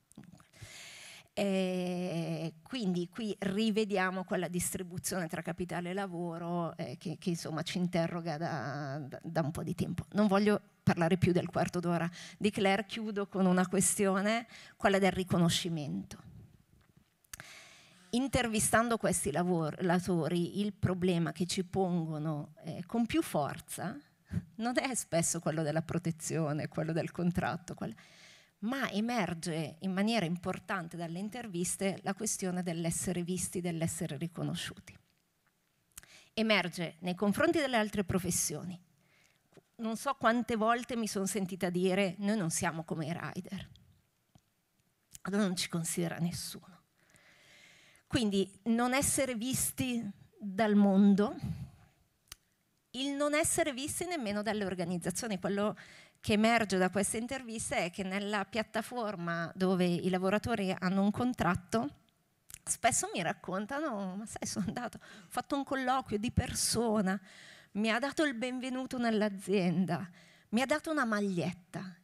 Quindi qui rivediamo quella distribuzione tra capitale e lavoro che insomma ci interroga da un po' di tempo. Non voglio parlare più del quarto d'ora di Claire, chiudo con una questione, quella del riconoscimento. Intervistando questi lavoratori, il problema che ci pongono con più forza non è spesso quello della protezione, quello del contratto, ma emerge in maniera importante dalle interviste la questione dell'essere visti, dell'essere riconosciuti. Emerge nei confronti delle altre professioni. Non so quante volte mi sono sentita dire: noi non siamo come i rider, allora non ci considera nessuno. Quindi non essere visti dal mondo, il non essere visti nemmeno dalle organizzazioni. Quello che emerge da queste interviste è che nella piattaforma dove i lavoratori hanno un contratto, spesso mi raccontano: ma sai, sono andato, ho fatto un colloquio di persona, mi ha dato il benvenuto nell'azienda, mi ha dato una maglietta.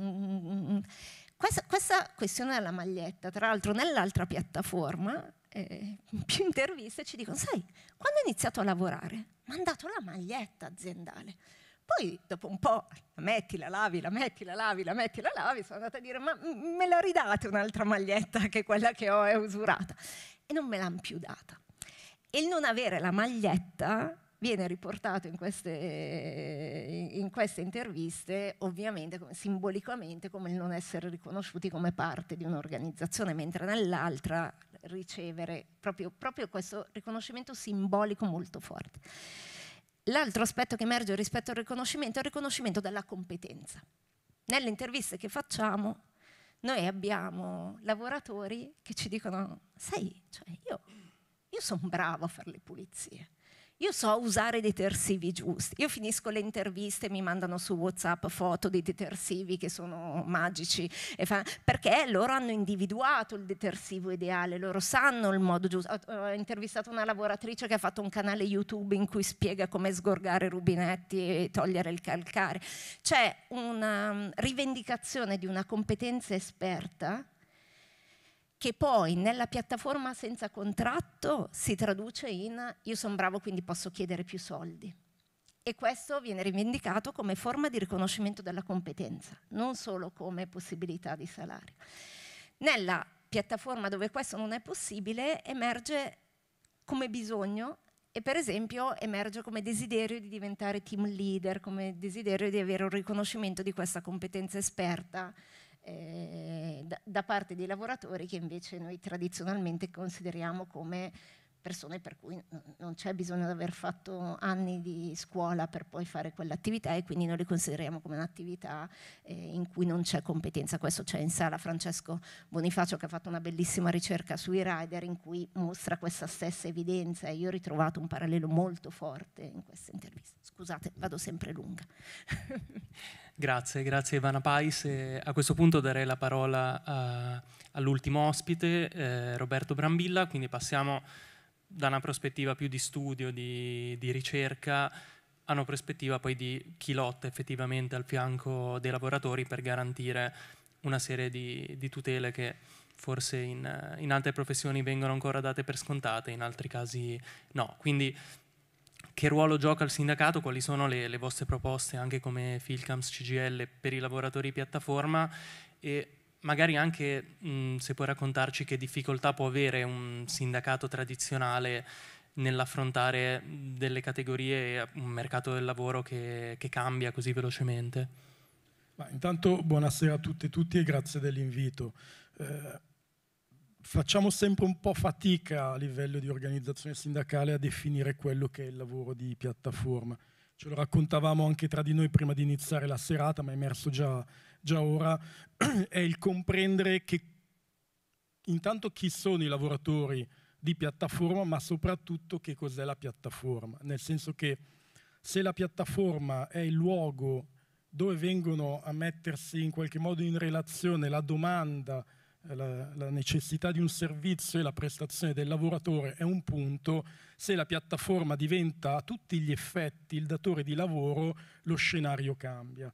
Questa questione della maglietta, tra l'altro nell'altra piattaforma, più interviste ci dicono: sai, quando ho iniziato a lavorare mi hanno dato la maglietta aziendale. Poi dopo un po' la metti, la lavi, la metti, la lavi, la metti, la lavi, sono andata a dire: ma me la ridate un'altra maglietta, che quella che ho è usurata? E non me l'hanno più data. E il non avere la maglietta viene riportato in queste interviste, ovviamente simbolicamente, come il non essere riconosciuti come parte di un'organizzazione, mentre nell'altra ricevere proprio questo riconoscimento simbolico molto forte. L'altro aspetto che emerge rispetto al riconoscimento è il riconoscimento della competenza. Nelle interviste che facciamo noi abbiamo lavoratori che ci dicono: sai, cioè io sono bravo a fare le pulizie, io so usare i detersivi giusti. Io finisco le interviste e mi mandano su WhatsApp foto dei detersivi che sono magici, perché loro hanno individuato il detersivo ideale, loro sanno il modo giusto. Ho intervistato una lavoratrice che ha fatto un canale YouTube in cui spiega come sgorgare i rubinetti e togliere il calcare. C'è una rivendicazione di una competenza esperta che poi nella piattaforma senza contratto si traduce in: io sono bravo, quindi posso chiedere più soldi. E questo viene rivendicato come forma di riconoscimento della competenza, non solo come possibilità di salario. Nella piattaforma dove questo non è possibile, emerge come bisogno e per esempio emerge come desiderio di diventare team leader, come desiderio di avere un riconoscimento di questa competenza esperta da parte dei lavoratori che invece noi tradizionalmente consideriamo come persone per cui non c'è bisogno di aver fatto anni di scuola per poi fare quell'attività, e quindi noi li consideriamo come un'attività in cui non c'è competenza. Questo c'è in sala Francesco Bonifacio, che ha fatto una bellissima ricerca sui rider in cui mostra questa stessa evidenza, e io ho ritrovato un parallelo molto forte in questa intervista. Scusate, vado sempre lunga. Grazie Ivana Pais. A questo punto darei la parola all'ultimo ospite, Roberto Brambilla, quindi passiamo da una prospettiva più di studio, di ricerca, a una prospettiva poi di chi lotta effettivamente al fianco dei lavoratori per garantire una serie di tutele che forse in altre professioni vengono ancora date per scontate, in altri casi no. Quindi che ruolo gioca il sindacato? Quali sono le vostre proposte anche come Filcams CGIL per i lavoratori piattaforma? E magari anche se puoi raccontarci che difficoltà può avere un sindacato tradizionale nell'affrontare delle categorie e un mercato del lavoro che cambia così velocemente. Intanto buonasera a tutte e tutti e grazie dell'invito. Facciamo sempre un po' fatica a livello di organizzazione sindacale a definire quello che è il lavoro di piattaforma. Ce lo raccontavamo anche tra di noi prima di iniziare la serata, ma è emerso già ora, è il comprendere che intanto chi sono i lavoratori di piattaforma, ma soprattutto che cos'è la piattaforma. Nel senso che se la piattaforma è il luogo dove vengono a mettersi in qualche modo in relazione la domanda, la necessità di un servizio e la prestazione del lavoratore è un punto. Se la piattaforma diventa a tutti gli effetti il datore di lavoro, lo scenario cambia.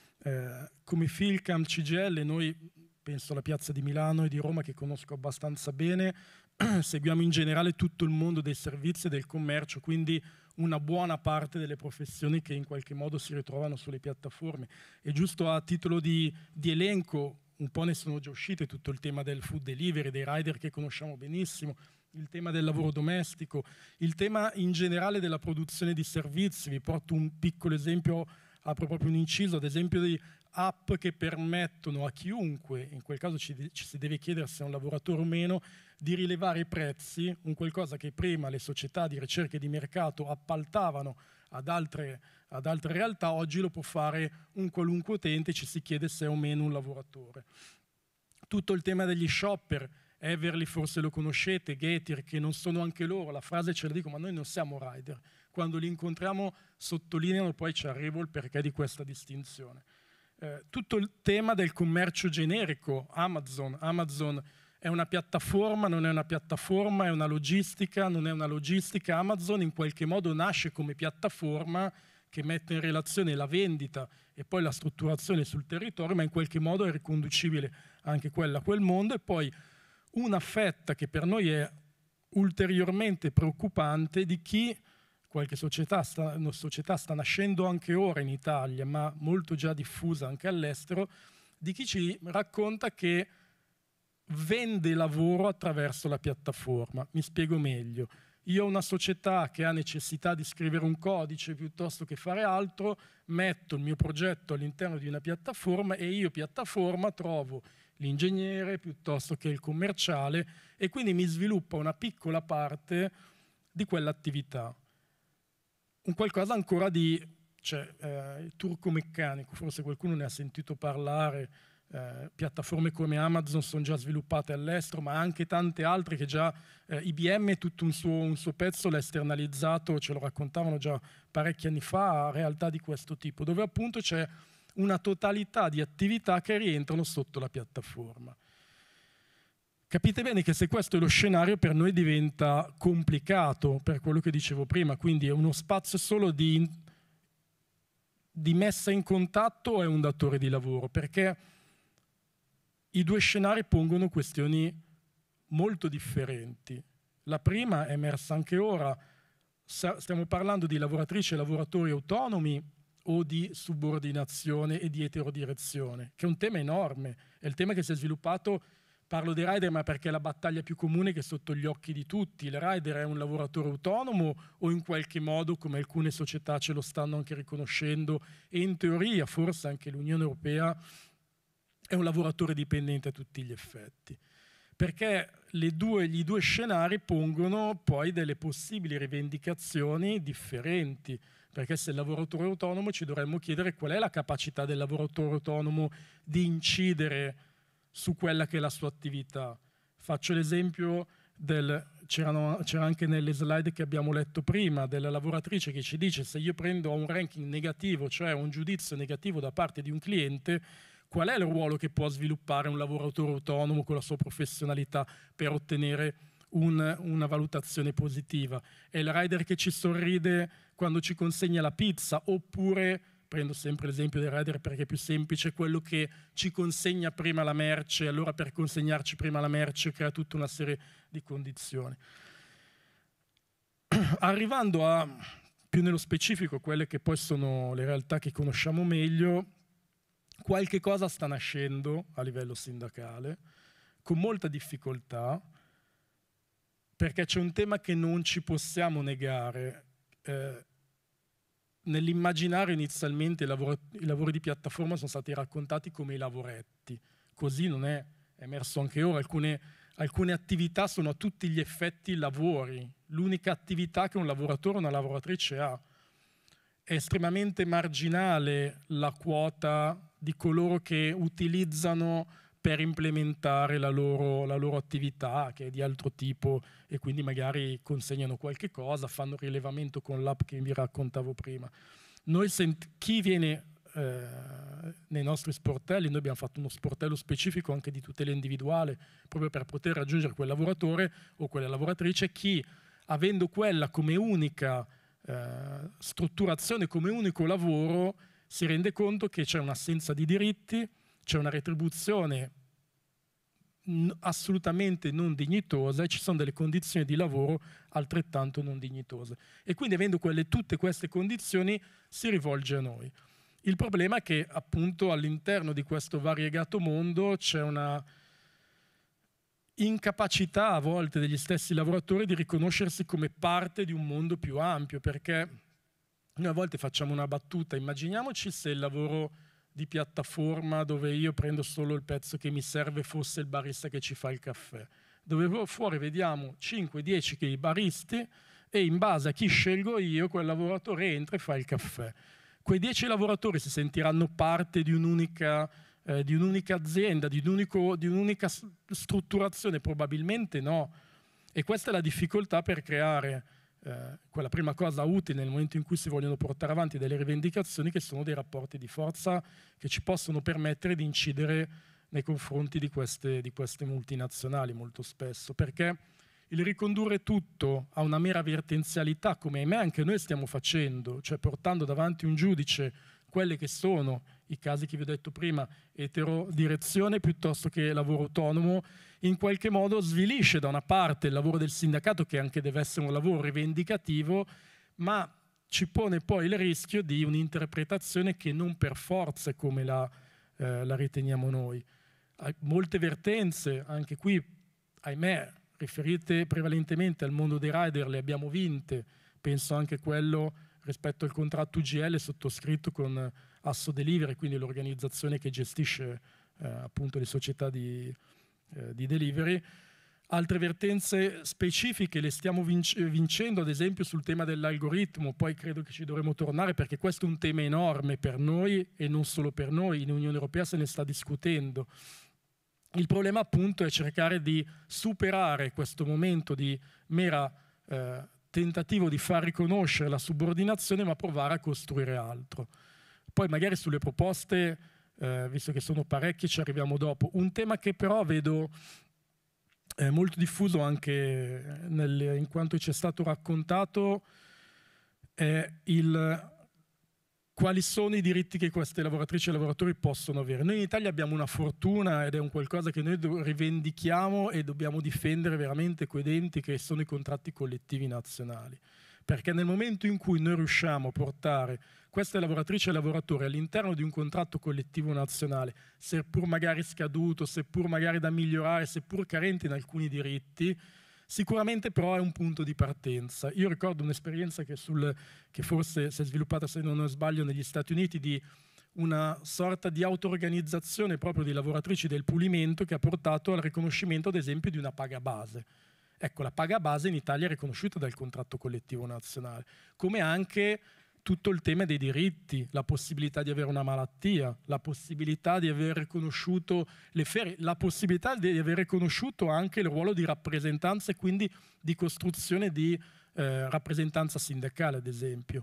Come Filcam CGL noi, penso alla piazza di Milano e di Roma che conosco abbastanza bene, seguiamo in generale tutto il mondo dei servizi e del commercio, quindi una buona parte delle professioni che in qualche modo si ritrovano sulle piattaforme. E giusto a titolo di elenco, un po' ne sono già uscite, tutto il tema del food delivery, dei rider che conosciamo benissimo, il tema del lavoro domestico, il tema in generale della produzione di servizi. Vi porto un piccolo esempio, apro proprio un inciso, ad esempio di app che permettono a chiunque, in quel caso ci si deve chiedere se è un lavoratore o meno, di rilevare i prezzi, un qualcosa che prima le società di ricerca e di mercato appaltavano ad altre realtà, oggi lo può fare un qualunque utente, ci si chiede se è o meno un lavoratore. Tutto il tema degli shopper, Everly forse lo conoscete, Getir, che non sono anche loro, la frase ce la dico, ma noi non siamo rider. Quando li incontriamo sottolineano, poi ci arrivo il perché di questa distinzione. Tutto il tema del commercio generico, Amazon è una piattaforma, non è una piattaforma, è una logistica, non è una logistica. Amazon in qualche modo nasce come piattaforma che mette in relazione la vendita e poi la strutturazione sul territorio, ma in qualche modo è riconducibile anche quella a quel mondo. E poi una fetta che per noi è ulteriormente preoccupante di chi, qualche società sta nascendo anche ora in Italia, ma molto già diffusa anche all'estero, di chi ci racconta che vende lavoro attraverso la piattaforma. Mi spiego meglio. Io ho una società che ha necessità di scrivere un codice piuttosto che fare altro, metto il mio progetto all'interno di una piattaforma e io, piattaforma, trovo l'ingegnere piuttosto che il commerciale e quindi mi sviluppa una piccola parte di quell'attività. Un qualcosa ancora di turco-meccanico, forse qualcuno ne ha sentito parlare. Piattaforme come Amazon sono già sviluppate all'estero, ma anche tante altre che già IBM tutto un suo pezzo l'ha esternalizzato, ce lo raccontavano già parecchi anni fa, a realtà di questo tipo, dove appunto c'è una totalità di attività che rientrano sotto la piattaforma. Capite bene che se questo è lo scenario per noi diventa complicato, per quello che dicevo prima, quindi è uno spazio solo di messa in contatto o è un datore di lavoro, perché i due scenari pongono questioni molto differenti. La prima è emersa anche ora, stiamo parlando di lavoratrici e lavoratori autonomi o di subordinazione e di eterodirezione, che è un tema enorme, è il tema che si è sviluppato, parlo dei rider ma perché è la battaglia più comune che è sotto gli occhi di tutti. Il rider è un lavoratore autonomo o in qualche modo, come alcune società ce lo stanno anche riconoscendo, e in teoria forse anche l'Unione Europea è un lavoratore dipendente a tutti gli effetti, perché gli due scenari pongono poi delle possibili rivendicazioni differenti, perché se il lavoratore autonomo ci dovremmo chiedere qual è la capacità del lavoratore autonomo di incidere su quella che è la sua attività. Faccio l'esempio c'era anche nelle slide che abbiamo letto prima, della lavoratrice che ci dice: se io prendo un ranking negativo, cioè un giudizio negativo da parte di un cliente, qual è il ruolo che può sviluppare un lavoratore autonomo con la sua professionalità per ottenere una valutazione positiva? È il rider che ci sorride quando ci consegna la pizza, oppure, prendo sempre l'esempio del rider perché è più semplice, quello che ci consegna prima la merce, allora per consegnarci prima la merce crea tutta una serie di condizioni. Arrivando a più nello specifico quelle che poi sono le realtà che conosciamo meglio, qualche cosa sta nascendo a livello sindacale, con molta difficoltà, perché c'è un tema che non ci possiamo negare. Nell'immaginario inizialmente i lavori di piattaforma sono stati raccontati come i lavoretti, così non è emerso anche ora. Alcune attività sono a tutti gli effetti lavori, l'unica attività che un lavoratore o una lavoratrice ha. È estremamente marginale la quota di coloro che utilizzano per implementare la loro attività, che è di altro tipo, e quindi magari consegnano qualche cosa, fanno rilevamento con l'app che vi raccontavo prima. Chi viene nei nostri sportelli. Noi abbiamo fatto uno sportello specifico anche di tutela individuale, proprio per poter raggiungere quel lavoratore o quella lavoratrice, chi, avendo quella come unica strutturazione, come unico lavoro, si rende conto che c'è un'assenza di diritti, c'è una retribuzione assolutamente non dignitosa e ci sono delle condizioni di lavoro altrettanto non dignitose. E quindi, avendo tutte queste condizioni, si rivolge a noi. Il problema è che appunto all'interno di questo variegato mondo c'è una incapacità a volte degli stessi lavoratori di riconoscersi come parte di un mondo più ampio, perché noi a volte facciamo una battuta: immaginiamoci se il lavoro di piattaforma, dove io prendo solo il pezzo che mi serve, fosse il barista che ci fa il caffè, dove fuori vediamo 5-10 che i baristi, e in base a chi scelgo io, quel lavoratore entra e fa il caffè. Quei 10 lavoratori si sentiranno parte di un'unica azienda, di un'unica strutturazione? Probabilmente no. E questa è la difficoltà per creare quella prima cosa utile nel momento in cui si vogliono portare avanti delle rivendicazioni, che sono dei rapporti di forza che ci possono permettere di incidere nei confronti di queste multinazionali molto spesso, perché il ricondurre tutto a una mera vertenzialità, come ahimè anche noi stiamo facendo, cioè portando davanti un giudice quelli che sono i casi che vi ho detto prima, eterodirezione piuttosto che lavoro autonomo, in qualche modo svilisce da una parte il lavoro del sindacato, che anche deve essere un lavoro rivendicativo, ma ci pone poi il rischio di un'interpretazione che non per forza è come la riteniamo noi. Molte vertenze, anche qui, ahimè, riferite prevalentemente al mondo dei rider, le abbiamo vinte. Penso anche quello rispetto al contratto UGL sottoscritto con Asso Delivery, quindi l'organizzazione che gestisce appunto le società di delivery. Altre vertenze specifiche le stiamo vincendo, ad esempio sul tema dell'algoritmo. Poi credo che ci dovremo tornare, perché questo è un tema enorme per noi e non solo per noi. In Unione Europea se ne sta discutendo. Il problema appunto è cercare di superare questo momento di mera tentativo di far riconoscere la subordinazione, ma provare a costruire altro. Poi magari sulle proposte, visto che sono parecchie, ci arriviamo dopo. Un tema che però vedo molto diffuso anche in quanto ci è stato raccontato è quali sono i diritti che queste lavoratrici e lavoratori possono avere. Noi in Italia abbiamo una fortuna, ed è un qualcosa che noi rivendichiamo e dobbiamo difendere veramente coi denti, che sono i contratti collettivi nazionali. Perché nel momento in cui noi riusciamo a portare queste lavoratrici e lavoratori all'interno di un contratto collettivo nazionale, seppur magari scaduto, seppur magari da migliorare, seppur carente in alcuni diritti, sicuramente però è un punto di partenza. Io ricordo un'esperienza che forse si è sviluppata, se non sbaglio, negli Stati Uniti, di una sorta di auto-organizzazione proprio di lavoratrici del pulimento, che ha portato al riconoscimento, ad esempio, di una paga base. Ecco, la paga base in Italia è riconosciuta dal contratto collettivo nazionale, come anche tutto il tema dei diritti, la possibilità di avere una malattia, la possibilità di aver riconosciuto le ferie, la possibilità di aver riconosciuto anche il ruolo di rappresentanza e quindi di costruzione di rappresentanza sindacale, ad esempio.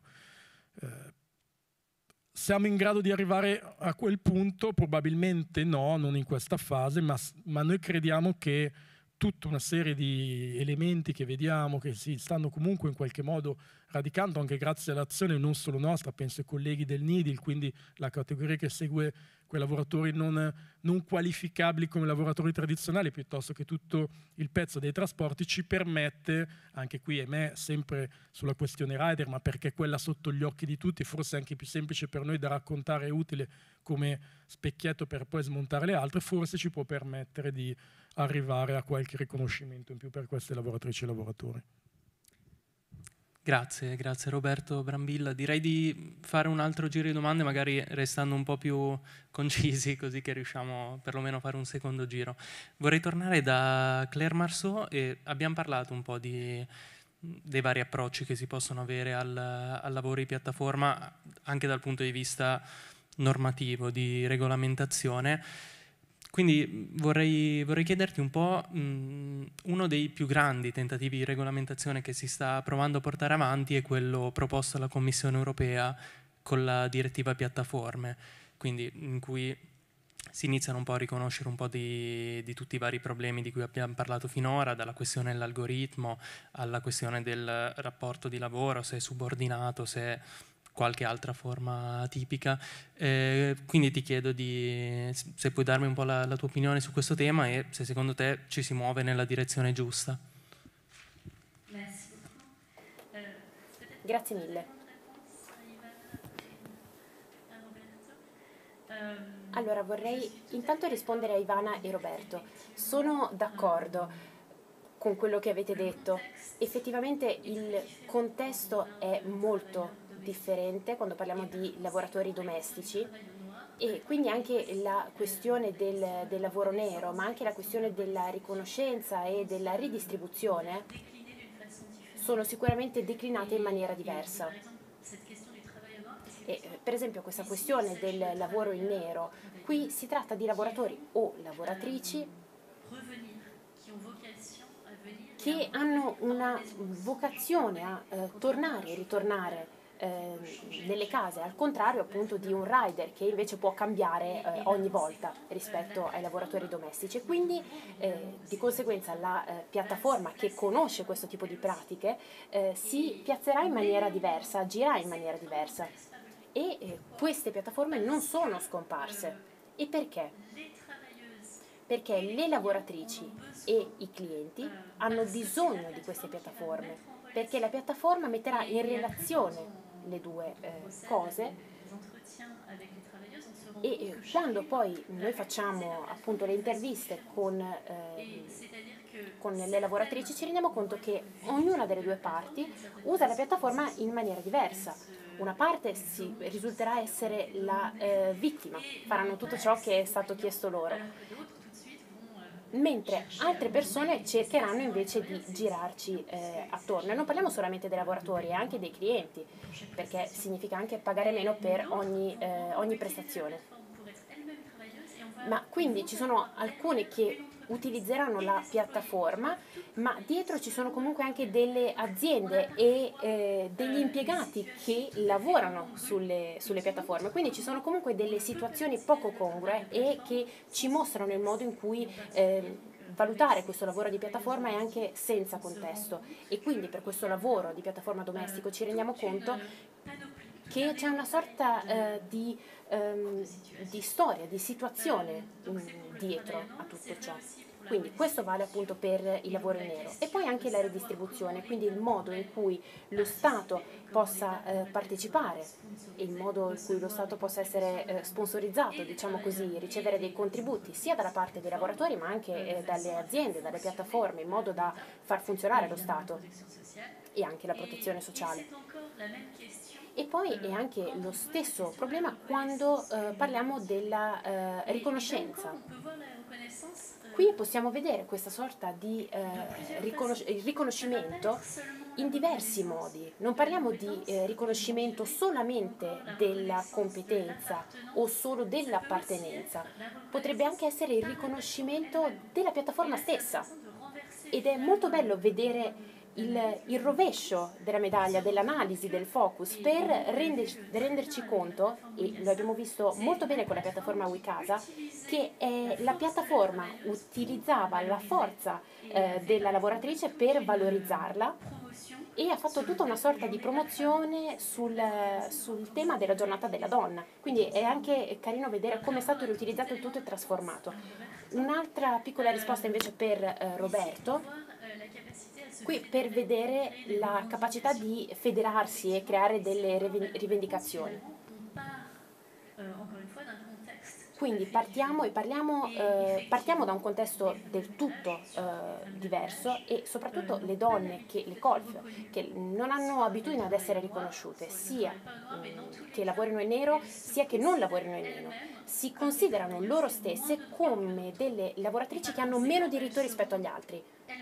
Siamo in grado di arrivare a quel punto? Probabilmente no, non in questa fase, ma noi crediamo che tutta una serie di elementi che vediamo che si stanno comunque in qualche modo radicando, anche grazie all'azione non solo nostra, penso ai colleghi del NIDIL, quindi la categoria che segue quei lavoratori non qualificabili come lavoratori tradizionali, piuttosto che tutto il pezzo dei trasporti, ci permette, anche qui ahimè sempre sulla questione rider, ma perché quella sotto gli occhi di tutti, forse anche più semplice per noi da raccontare e utile come specchietto per poi smontare le altre, forse ci può permettere di arrivare a qualche riconoscimento in più per queste lavoratrici e lavoratori. Grazie Roberto Brambilla. Direi di fare un altro giro di domande, magari restando un po' più concisi, così che riusciamo perlomeno a fare un secondo giro. Vorrei tornare da Claire Marceau, e abbiamo parlato un po' dei vari approcci che si possono avere al lavoro di piattaforma, anche dal punto di vista normativo, di regolamentazione. Quindi vorrei chiederti un po', uno dei più grandi tentativi di regolamentazione che si sta provando a portare avanti è quello proposto dalla Commissione europea con la direttiva piattaforme. quindi in cui si iniziano un po' a riconoscere un po' di tutti i vari problemi di cui abbiamo parlato finora, dalla questione dell'algoritmo alla questione del rapporto di lavoro, se è subordinato, se è qualche altra forma tipica. Quindi ti chiedo se puoi darmi un po' la tua opinione su questo tema e se secondo te ci si muove nella direzione giusta. Grazie mille. Allora, vorrei intanto rispondere a Ivana e Roberto. Sono d'accordo con quello che avete detto. Effettivamente il contesto è molto differente quando parliamo di lavoratori domestici e quindi anche la questione del lavoro nero, ma anche la questione della riconoscenza e della ridistribuzione sono sicuramente declinate in maniera diversa. E, per esempio, questa questione del lavoro in nero, qui si tratta di lavoratori o lavoratrici che hanno una vocazione a tornare e ritornare nelle case, al contrario appunto di un rider che invece può cambiare ogni volta rispetto ai lavoratori domestici. Quindi di conseguenza la piattaforma che conosce questo tipo di pratiche si piazzerà in maniera diversa, agirà in maniera diversa. E queste piattaforme non sono scomparse. E perché? Perché le lavoratrici e i clienti hanno bisogno di queste piattaforme, perché la piattaforma metterà in relazione le due cose e quando poi noi facciamo appunto le interviste con le lavoratrici ci rendiamo conto che ognuna delle due parti usa la piattaforma in maniera diversa. Una parte risulterà essere la vittima, faranno tutto ciò che è stato chiesto loro, mentre altre persone cercheranno invece di girarci attorno. E non parliamo solamente dei lavoratori, anche dei clienti, perché significa anche pagare meno per ogni prestazione. Ma quindi ci sono alcune che utilizzeranno la piattaforma, ma dietro ci sono comunque anche delle aziende e degli impiegati che lavorano sulle piattaforme, quindi ci sono comunque delle situazioni poco congrue e che ci mostrano il modo in cui valutare questo lavoro di piattaforma è anche senza contesto, e quindi per questo lavoro di piattaforma domestico ci rendiamo conto che c'è una sorta di storia, di situazione dietro a tutto ciò. Quindi questo vale appunto per il lavoro in nero. E poi anche la ridistribuzione, quindi il modo in cui lo Stato possa partecipare, il modo in cui lo Stato possa essere sponsorizzato, diciamo così, ricevere dei contributi sia dalla parte dei lavoratori ma anche dalle aziende, dalle piattaforme, in modo da far funzionare lo Stato e anche la protezione sociale. E poi è anche lo stesso problema quando parliamo della riconoscenza. Qui possiamo vedere questa sorta di riconoscimento in diversi modi. Non parliamo di riconoscimento solamente della competenza o solo dell'appartenenza. Potrebbe anche essere il riconoscimento della piattaforma stessa. Ed è molto bello vedere il rovescio della medaglia, dell'analisi, del focus, per renderci conto, e lo abbiamo visto molto bene con la piattaforma Wicasa, che la piattaforma utilizzava la forza della lavoratrice per valorizzarla e ha fatto tutta una sorta di promozione sul tema della giornata della donna. Quindi è anche carino vedere come è stato riutilizzato il tutto e trasformato. Un'altra piccola risposta invece per Roberto. Qui per vedere la capacità di federarsi e creare delle rivendicazioni. Quindi partiamo da un contesto del tutto diverso, e soprattutto le donne, le colf, che non hanno abitudine ad essere riconosciute, sia che lavorino in nero sia che non lavorino in nero, si considerano loro stesse come delle lavoratrici che hanno meno diritto rispetto agli altri.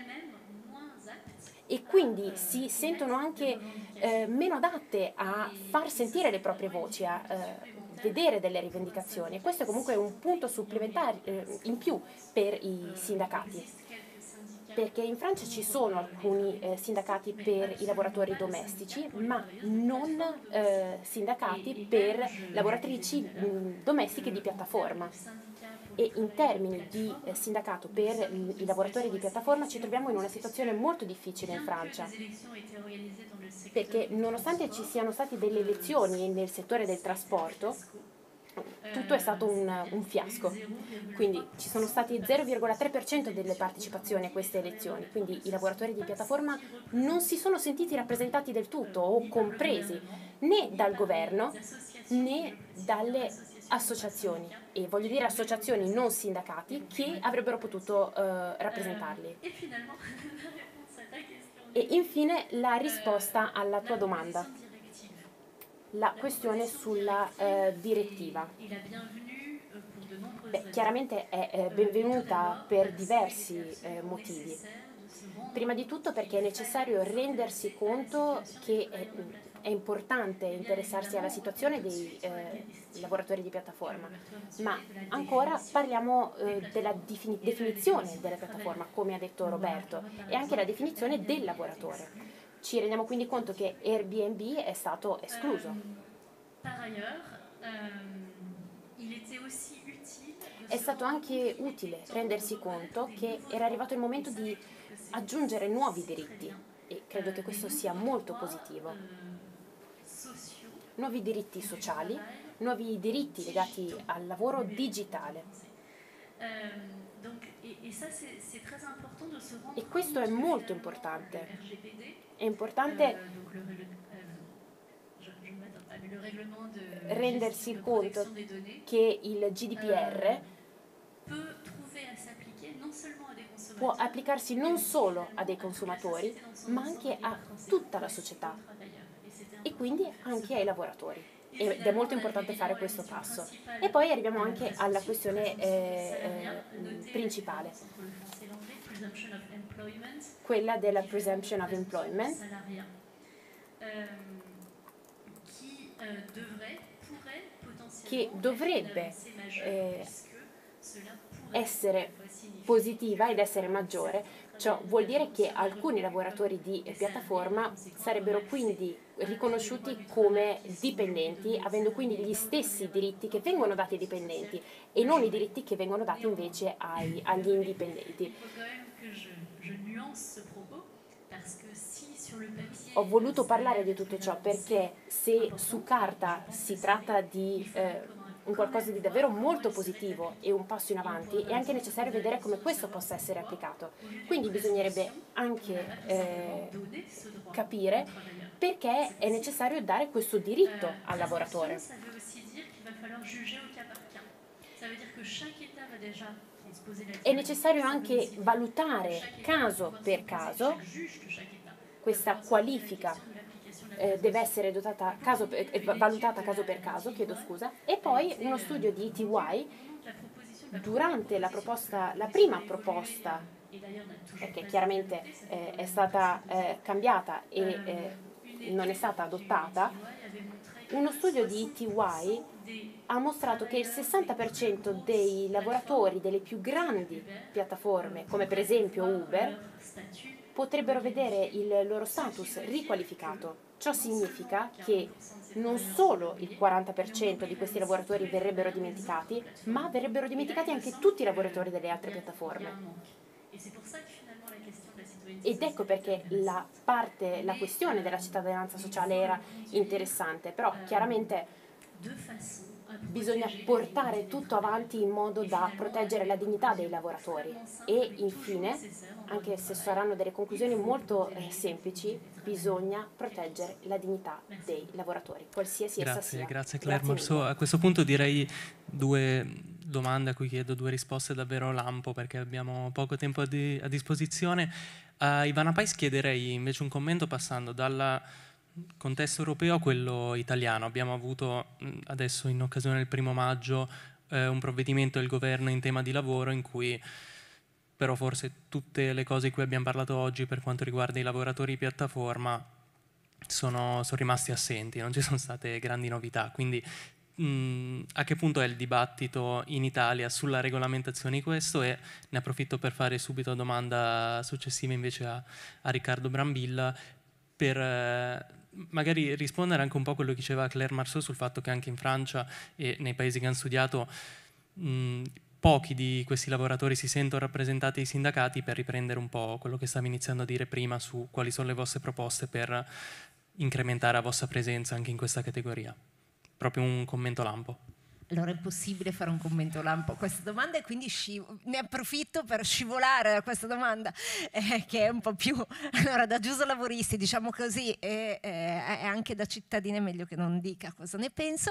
E quindi si sentono anche meno adatte a far sentire le proprie voci, a vedere delle rivendicazioni. Questo è comunque un punto supplementare in più per i sindacati. perché in Francia ci sono alcuni sindacati per i lavoratori domestici, ma non sindacati per lavoratrici domestiche di piattaforma. E in termini di sindacato per i lavoratori di piattaforma ci troviamo in una situazione molto difficile in Francia, perché nonostante ci siano state delle elezioni nel settore del trasporto, tutto è stato un fiasco. Quindi ci sono stati 0,3% delle partecipazioni a queste elezioni, quindi i lavoratori di piattaforma non si sono sentiti rappresentati del tutto o compresi né dal governo né dalle associazioni, e voglio dire associazioni non sindacati che avrebbero potuto rappresentarli. E infine la risposta alla tua domanda, la questione sulla direttiva. Beh, chiaramente è benvenuta per diversi motivi. Prima di tutto perché è necessario rendersi conto che è importante interessarsi alla situazione dei lavoratori di piattaforma, ma ancora parliamo della definizione della piattaforma, come ha detto Roberto, e anche la definizione del lavoratore. Ci rendiamo quindi conto che Airbnb è stato escluso. È stato anche utile rendersi conto che era arrivato il momento di aggiungere nuovi diritti, e credo che questo sia molto positivo. Nuovi diritti sociali, nuovi diritti legati al lavoro digitale. E questo è molto importante. È importante rendersi conto che il GDPR può applicarsi non solo a dei consumatori, ma anche a tutta la società e quindi anche ai lavoratori. Ed è molto importante fare questo passo. E poi arriviamo anche alla questione principale, quella della presumption of employment, che dovrebbe essere positiva ed essere maggiore. Ciò vuol dire che alcuni lavoratori di piattaforma sarebbero quindi riconosciuti come dipendenti, avendo quindi gli stessi diritti che vengono dati ai dipendenti e non i diritti che vengono dati invece agli indipendenti. Ho voluto parlare di tutto ciò perché se su carta si tratta di un qualcosa di davvero molto positivo e un passo in avanti, è anche necessario vedere come questo possa essere applicato. Quindi bisognerebbe anche capire perché è necessario dare questo diritto al lavoratore. È necessario anche valutare caso per caso, questa qualifica deve essere valutata caso per caso, e poi uno studio di ETY durante la prima proposta, che chiaramente è stata cambiata e non è stata adottata. Uno studio di ETY ha mostrato che il 60% dei lavoratori delle più grandi piattaforme, come per esempio Uber, potrebbero vedere il loro status riqualificato. Ciò significa che non solo il 40% di questi lavoratori verrebbero dimenticati, ma verrebbero dimenticati anche tutti i lavoratori delle altre piattaforme. Ed ecco perché la questione della cittadinanza sociale era interessante, però chiaramente bisogna portare tutto avanti in modo da proteggere la dignità dei lavoratori. E infine, anche se saranno delle conclusioni molto semplici, bisogna proteggere la dignità dei lavoratori, qualsiasi essa sia. Grazie Claire Morceau. A questo punto direi due domande a cui chiedo due risposte davvero lampo, perché abbiamo poco tempo a disposizione. A Ivana Pais chiederei invece un commento passando dal contesto europeo a quello italiano. Abbiamo avuto adesso, in occasione del 1° maggio, un provvedimento del governo in tema di lavoro in cui però forse tutte le cose di cui abbiamo parlato oggi per quanto riguarda i lavoratori di piattaforma sono rimasti assenti, non ci sono state grandi novità. Quindi a che punto è il dibattito in Italia sulla regolamentazione di questo, e ne approfitto per fare subito domanda successiva invece a Riccardo Brambilla per magari rispondere anche un po' a quello che diceva Claire Marceau sul fatto che anche in Francia e nei paesi che hanno studiato pochi di questi lavoratori si sentono rappresentati dai sindacati, per riprendere un po' quello che stavi iniziando a dire prima su quali sono le vostre proposte per incrementare la vostra presenza anche in questa categoria. Proprio un commento lampo. Allora è possibile fare un commento lampo a questa domanda, e quindi ne approfitto per scivolare da questa domanda che è un po' più allora, da giusolavoristi, diciamo così, e anche da cittadina è meglio che non dica cosa ne penso,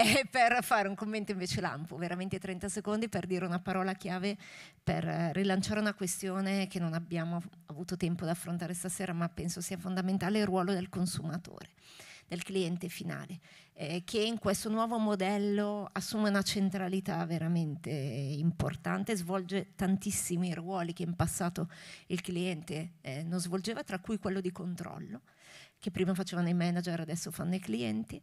per fare un commento invece lampo, veramente 30 secondi per dire una parola chiave, per rilanciare una questione che non abbiamo avuto tempo da affrontare stasera, ma penso sia fondamentale: il ruolo del consumatore, del cliente finale, che in questo nuovo modello assume una centralità veramente importante, svolge tantissimi ruoli che in passato il cliente non svolgeva, tra cui quello di controllo, che prima facevano i manager, adesso fanno i clienti.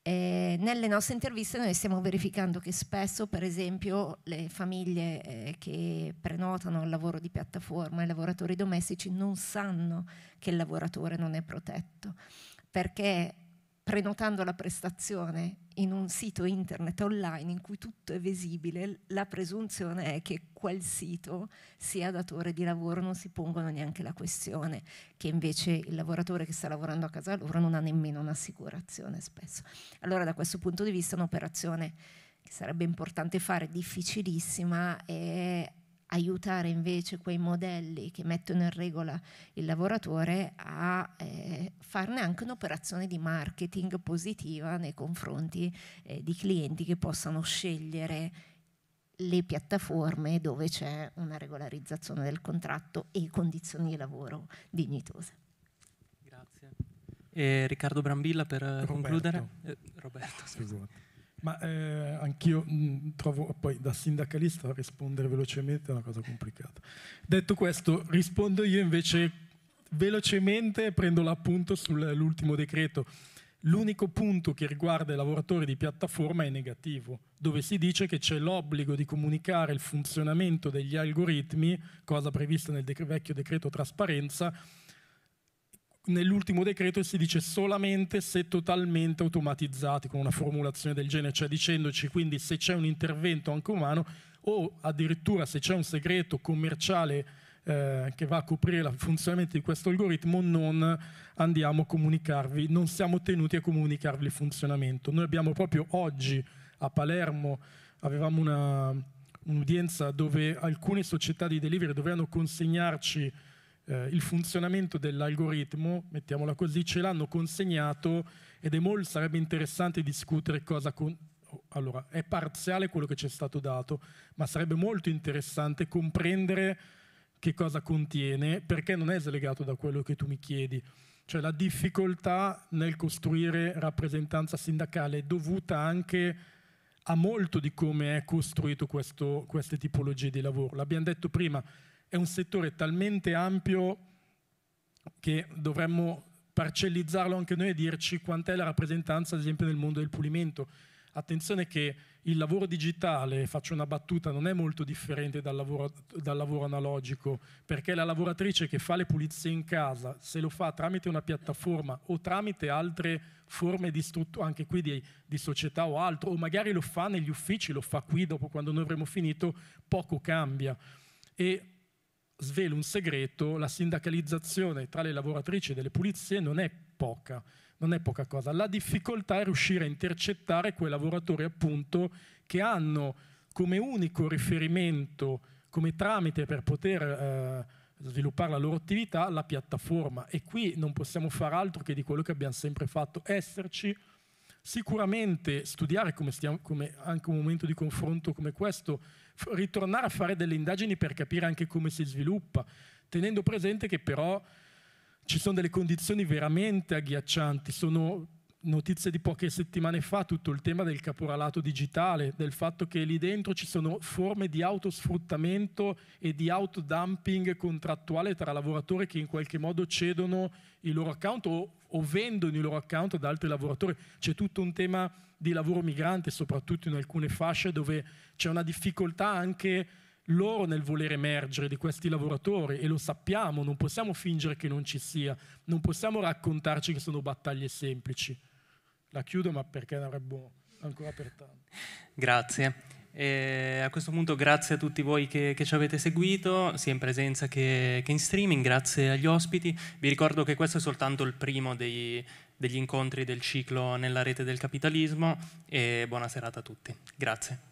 Nelle nostre interviste noi stiamo verificando che spesso, per esempio, le famiglie che prenotano il lavoro di piattaforma, i lavoratori domestici, non sanno che il lavoratore non è protetto, perché prenotando la prestazione in un sito internet online in cui tutto è visibile, la presunzione è che quel sito sia datore di lavoro, non si pongono neanche la questione che invece il lavoratore che sta lavorando a casa loro non ha nemmeno un'assicurazione spesso. Allora da questo punto di vista un'operazione che sarebbe importante fare, difficilissima, è aiutare invece quei modelli che mettono in regola il lavoratore a farne anche un'operazione di marketing positiva nei confronti di clienti che possano scegliere le piattaforme dove c'è una regolarizzazione del contratto e condizioni di lavoro dignitose. Grazie. E Riccardo Brambilla per concludere. Roberto, scusa. Ma anch'io trovo, poi da sindacalista rispondere velocemente è una cosa complicata. Detto questo, rispondo io invece velocemente, prendo l'appunto sull'ultimo decreto. L'unico punto che riguarda i lavoratori di piattaforma è negativo, dove si dice che c'è l'obbligo di comunicare il funzionamento degli algoritmi, cosa prevista nel vecchio decreto trasparenza. Nell'ultimo decreto si dice solamente se totalmente automatizzati, con una formulazione del genere, cioè dicendoci quindi se c'è un intervento anche umano, o addirittura se c'è un segreto commerciale che va a coprire il funzionamento di questo algoritmo, non andiamo a comunicarvi, non siamo tenuti a comunicarvi il funzionamento. Noi abbiamo proprio oggi a Palermo, avevamo un'udienza dove alcune società di delivery dovevano consegnarci il funzionamento dell'algoritmo, mettiamola così, ce l'hanno consegnato ed sarebbe interessante discutere cosa allora è parziale quello che ci è stato dato, ma sarebbe molto interessante comprendere che cosa contiene, perché non è slegato da quello che tu mi chiedi. Cioè la difficoltà nel costruire rappresentanza sindacale è dovuta anche a molto di come è costruito queste tipologie di lavoro. L'abbiamo detto prima, è un settore talmente ampio che dovremmo parcellizzarlo anche noi e dirci quant'è la rappresentanza, ad esempio, nel mondo del pulimento. Attenzione che il lavoro digitale, faccio una battuta, non è molto differente dal lavoro analogico, perché la lavoratrice che fa le pulizie in casa, se lo fa tramite una piattaforma o tramite altre forme di struttura, anche qui di società o altro, o magari lo fa negli uffici, lo fa qui dopo quando noi avremo finito, poco cambia. E svelo un segreto, la sindacalizzazione tra le lavoratrici delle pulizie non è poca cosa. La difficoltà è riuscire a intercettare quei lavoratori appunto che hanno come unico riferimento, come tramite per poter sviluppare la loro attività, la piattaforma. E qui non possiamo fare altro che di quello che abbiamo sempre fatto, esserci, sicuramente studiare come anche un momento di confronto come questo, ritornare a fare delle indagini per capire anche come si sviluppa, tenendo presente che però ci sono delle condizioni veramente agghiaccianti. notizie di poche settimane fa, tutto il tema del caporalato digitale, del fatto che lì dentro ci sono forme di autosfruttamento e di autodumping contrattuale tra lavoratori che in qualche modo cedono i loro account o vendono i loro account ad altri lavoratori. C'è tutto un tema di lavoro migrante, soprattutto in alcune fasce dove c'è una difficoltà anche loro nel voler emergere di questi lavoratori, e lo sappiamo, non possiamo fingere che non ci sia, non possiamo raccontarci che sono battaglie semplici. La chiudo, ma perché ne avremmo ancora per tanto. Grazie. E a questo punto grazie a tutti voi che ci avete seguito, sia in presenza che in streaming, grazie agli ospiti. Vi ricordo che questo è soltanto il primo degli incontri del ciclo Nella rete del capitalismo, e buona serata a tutti. Grazie.